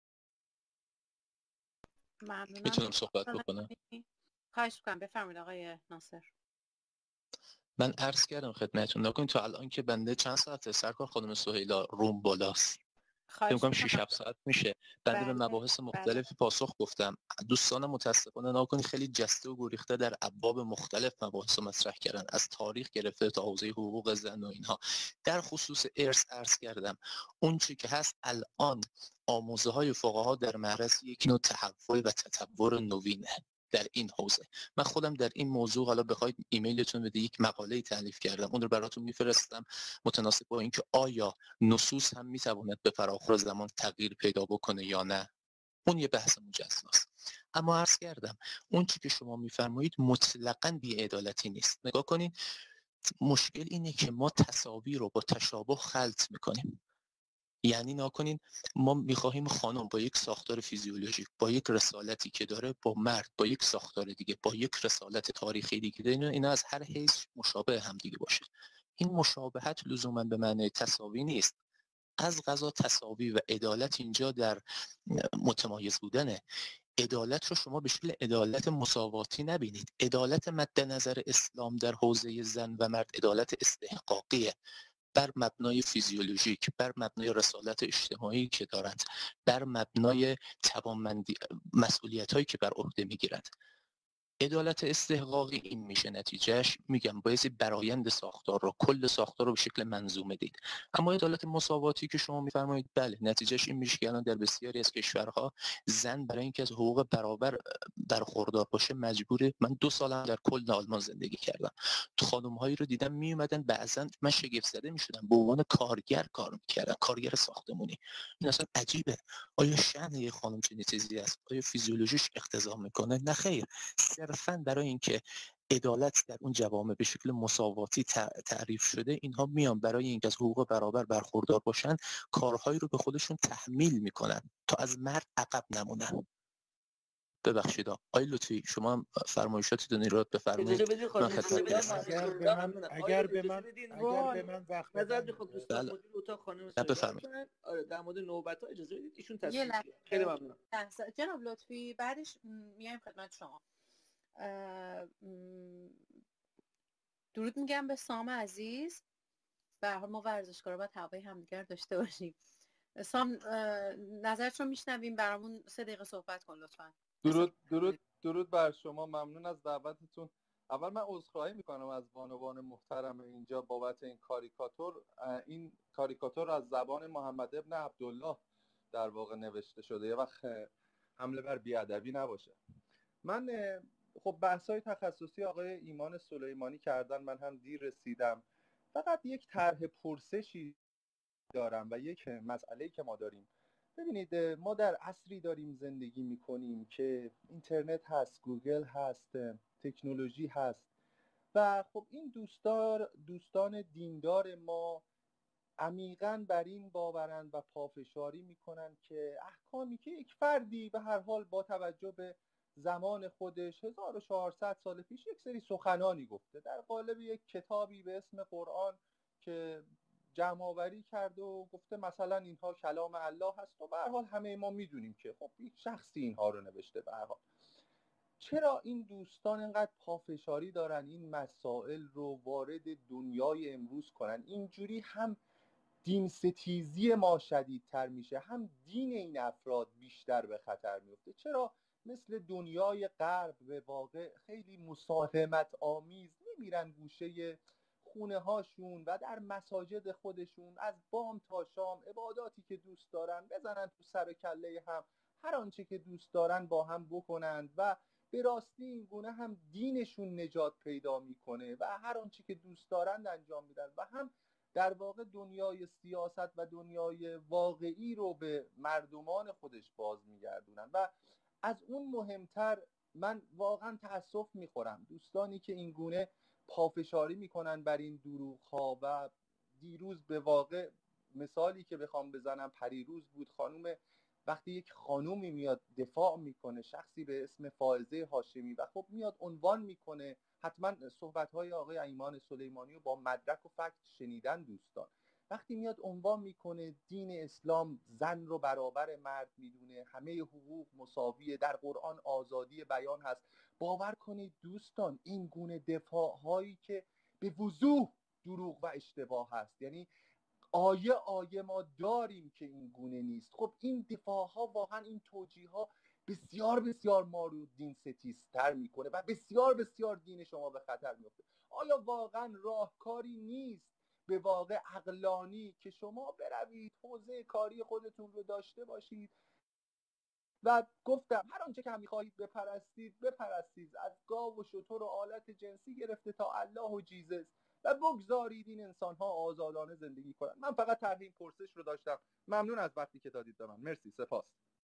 [SPEAKER 1] ممنونم.
[SPEAKER 3] میتونم صحبت بکنم؟
[SPEAKER 1] خواهش می‌کنم، بفرمایید آقای ناصر.
[SPEAKER 3] من عرض کردم خدمتتون نکنید تا الان که بنده چند ساعته سرکار خانم سهیلا روم بالاست، فکر می‌کنم 6-7 ساعت میشه بنده به مباحث مختلفی پاسخ گفتم. دوستان متاسفانه نکنید خیلی جسته و گریخته در ابواب مختلف مباحث مطرح کردن، از تاریخ گرفته تا حوزه حقوق زن و اینها. در خصوص ارث عرض کردم اون چی که هست الان آموزه‌های فقها در معرض یک نوع تحول و تطور نوینه در این حوزه. من خودم در این موضوع حالا بخواید ایمیلتون بده یک مقاله تالیف کردم، اون رو براتون میفرستم، متناسب با اینکه آیا نصوص هم میتواند به فراخور زمان تغییر پیدا بکنه یا نه. اون یه بحث مجزاست. اما عرض کردم اون چی که شما میفرمایید مطلقاً بی‌عدالتی نیست. نگاه کنید، مشکل اینه که ما تساوی رو با تشابه خلط میکنیم. یعنی نکنین ما میخواهیم خانم با یک ساختار فیزیولوژیک، با یک رسالتی که داره، با مرد با یک ساختار دیگه، با یک رسالت تاریخی دیگه، اینا از هر حیث مشابه هم دیگه باشه. این مشابهت لزوما به معنی تساوی نیست. از قضا تساوی و عدالت اینجا در متمایز بودنه. عدالت رو شما به شکل عدالت مساواتی نبینید. عدالت مد نظر اسلام در حوزه زن و مرد عدالت استحقاقیه، بر مبنای فیزیولوژیک، بر مبنای رسالت اجتماعی که دارند، بر مبنای توانمندی مسئولیت‌هایی که بر عهده می‌گیرند. عدالت استحقاقی این میشه نتیجهش، میگم بایستی برآیند ساختار رو، کل ساختار رو به شکل منظومه دید. اما عدالت مساواتی که شما میفرمایید بله، نتیجهش این میشه که الان در بسیاری از کشورها زن برای اینکه از حقوق برابر برخوردار باشه مجبوره. من 2 سالم در کل آلمان زندگی کردم، تو خانم‌هایی رو دیدم میومدن بعضن من شگفت زده میشدم به عنوان کارگر کار میکردن، کارگر ساختمانی. این اصلا عجیبه. آیا شأن یک خانم چنین چیزی است؟ آیا فیزیولوژیش اقتضا میکنه؟ نه خیر. صرفاً برای اینکه عدالت در اون جوامع به شکل مساواتی تعریف شده، اینها میان برای اینکه از حقوق برابر برخوردار باشن کارهایی رو به خودشون تحمیل میکنن تا از مرد عقب نمونن. ببخشید آقای لطفی شما هم فرمایشاتی دارین رو بفرمایید.
[SPEAKER 4] اجازه بدید خانم
[SPEAKER 9] اگر به من وقت
[SPEAKER 4] نظر خود دوستان
[SPEAKER 3] بله.
[SPEAKER 4] مدیر اتاق خانم
[SPEAKER 3] بفرمایید.
[SPEAKER 4] آره در مورد نوبت‌ها اجازه بدید ایشون تصمیم بگیرن. خیلی ممنونم.
[SPEAKER 1] جناب لطفی بعدش میایم خدمت شما. درود میگم به سام عزیز. به هر حال ما ورزشکارا باید هوای همدیگر داشته باشیم. سام نظرت رو میشنویم، برامون 3 دقیقه صحبت کن لطفاً.
[SPEAKER 11] درود بر شما، ممنون از دعوتتون. اول من عذرخواهی میکنم از بانوان محترم اینجا بابت این کاریکاتور. این کاریکاتور از زبان محمد ابن عبدالله در واقع نوشته شده، یه وقت حمله بر بیادبی نباشه. من خب بحث‌های تخصصی آقای ایمان سلیمانی کردن، من هم دیر رسیدم. فقط یک طرح پرسشی دارم و یک مسئله‌ای که ما داریم. ببینید ما در عصری داریم زندگی میکنیم که اینترنت هست، گوگل هست، تکنولوژی هست و خب این دوستان دیندار ما عمیقاً بر این باورند و پافشاری میکنن که احکامی که یک فردی به هر حال با توجه به زمان خودش 1400 سال پیش یک سری سخنانی گفته در قالب یک کتابی به اسم قرآن که جمع آوری کرده و گفته مثلا اینها کلام الله هست و به هر حال همه ما میدونیم که خب یک شخصی اینها رو نوشته. به هر حال چرا این دوستان اینقدر پافشاری دارن این مسائل رو وارد دنیای امروز کنن؟ اینجوری هم دین ستیزی ما شدیدتر میشه، هم دین این افراد بیشتر به خطر میفته. چرا مثل دنیای غرب به واقع خیلی مسالمت آمیز نمیرن گوشه خونه هاشون و در مساجد خودشون از بام تا شام عباداتی که دوست دارن بزنن تو سر کله هم، هر آنچه که دوست دارن با هم بکنند و به راستی این گونه هم دینشون نجات پیدا میکنه و هر آنچه که دوست دارن انجام میدن و هم در واقع دنیای سیاست و دنیای واقعی رو به مردمان خودش باز میگردونن. و از اون مهمتر من واقعا تأسف میخورم دوستانی که این گونه پافشاری میکنن بر این دروغ ها. و دیروز به واقع مثالی که بخوام بزنم پریروز بود، وقتی یک خانومی میاد دفاع میکنه، شخصی به اسم فائزه هاشمی، و خب میاد عنوان میکنه، حتما صحبت‌های آقای ایمان سلیمانی رو با مدرک و فکت شنیدن دوستان، وقتی میاد عنوان میکنه دین اسلام زن رو برابر مرد میدونه، همه حقوق مساویه، در قرآن آزادی بیان هست، باور کنید دوستان این گونه دفاع‌هایی که به وضوح دروغ و اشتباه هست، یعنی آیه ما داریم که این گونه نیست، خب این دفاع ها واقعا این توجیه ها بسیار بسیار ما رو دین ستیزتر میکنه و بسیار بسیار دین شما به خطر میفته. آیا واقعا راهکاری نیست به واقع عقلانی که شما بروید حوزه کاری خودتون رو داشته باشید و گفتم هر آنچه که هم می‌خواهید بپرستید، از گاو و شتر و آلت جنسی گرفته تا الله و جیزس، و بگذارید این انسان‌ها آزادانه زندگی کنند. من فقط طرح این پرسش رو داشتم. ممنون از وقتی که دادید به من. مرسی، سپاس.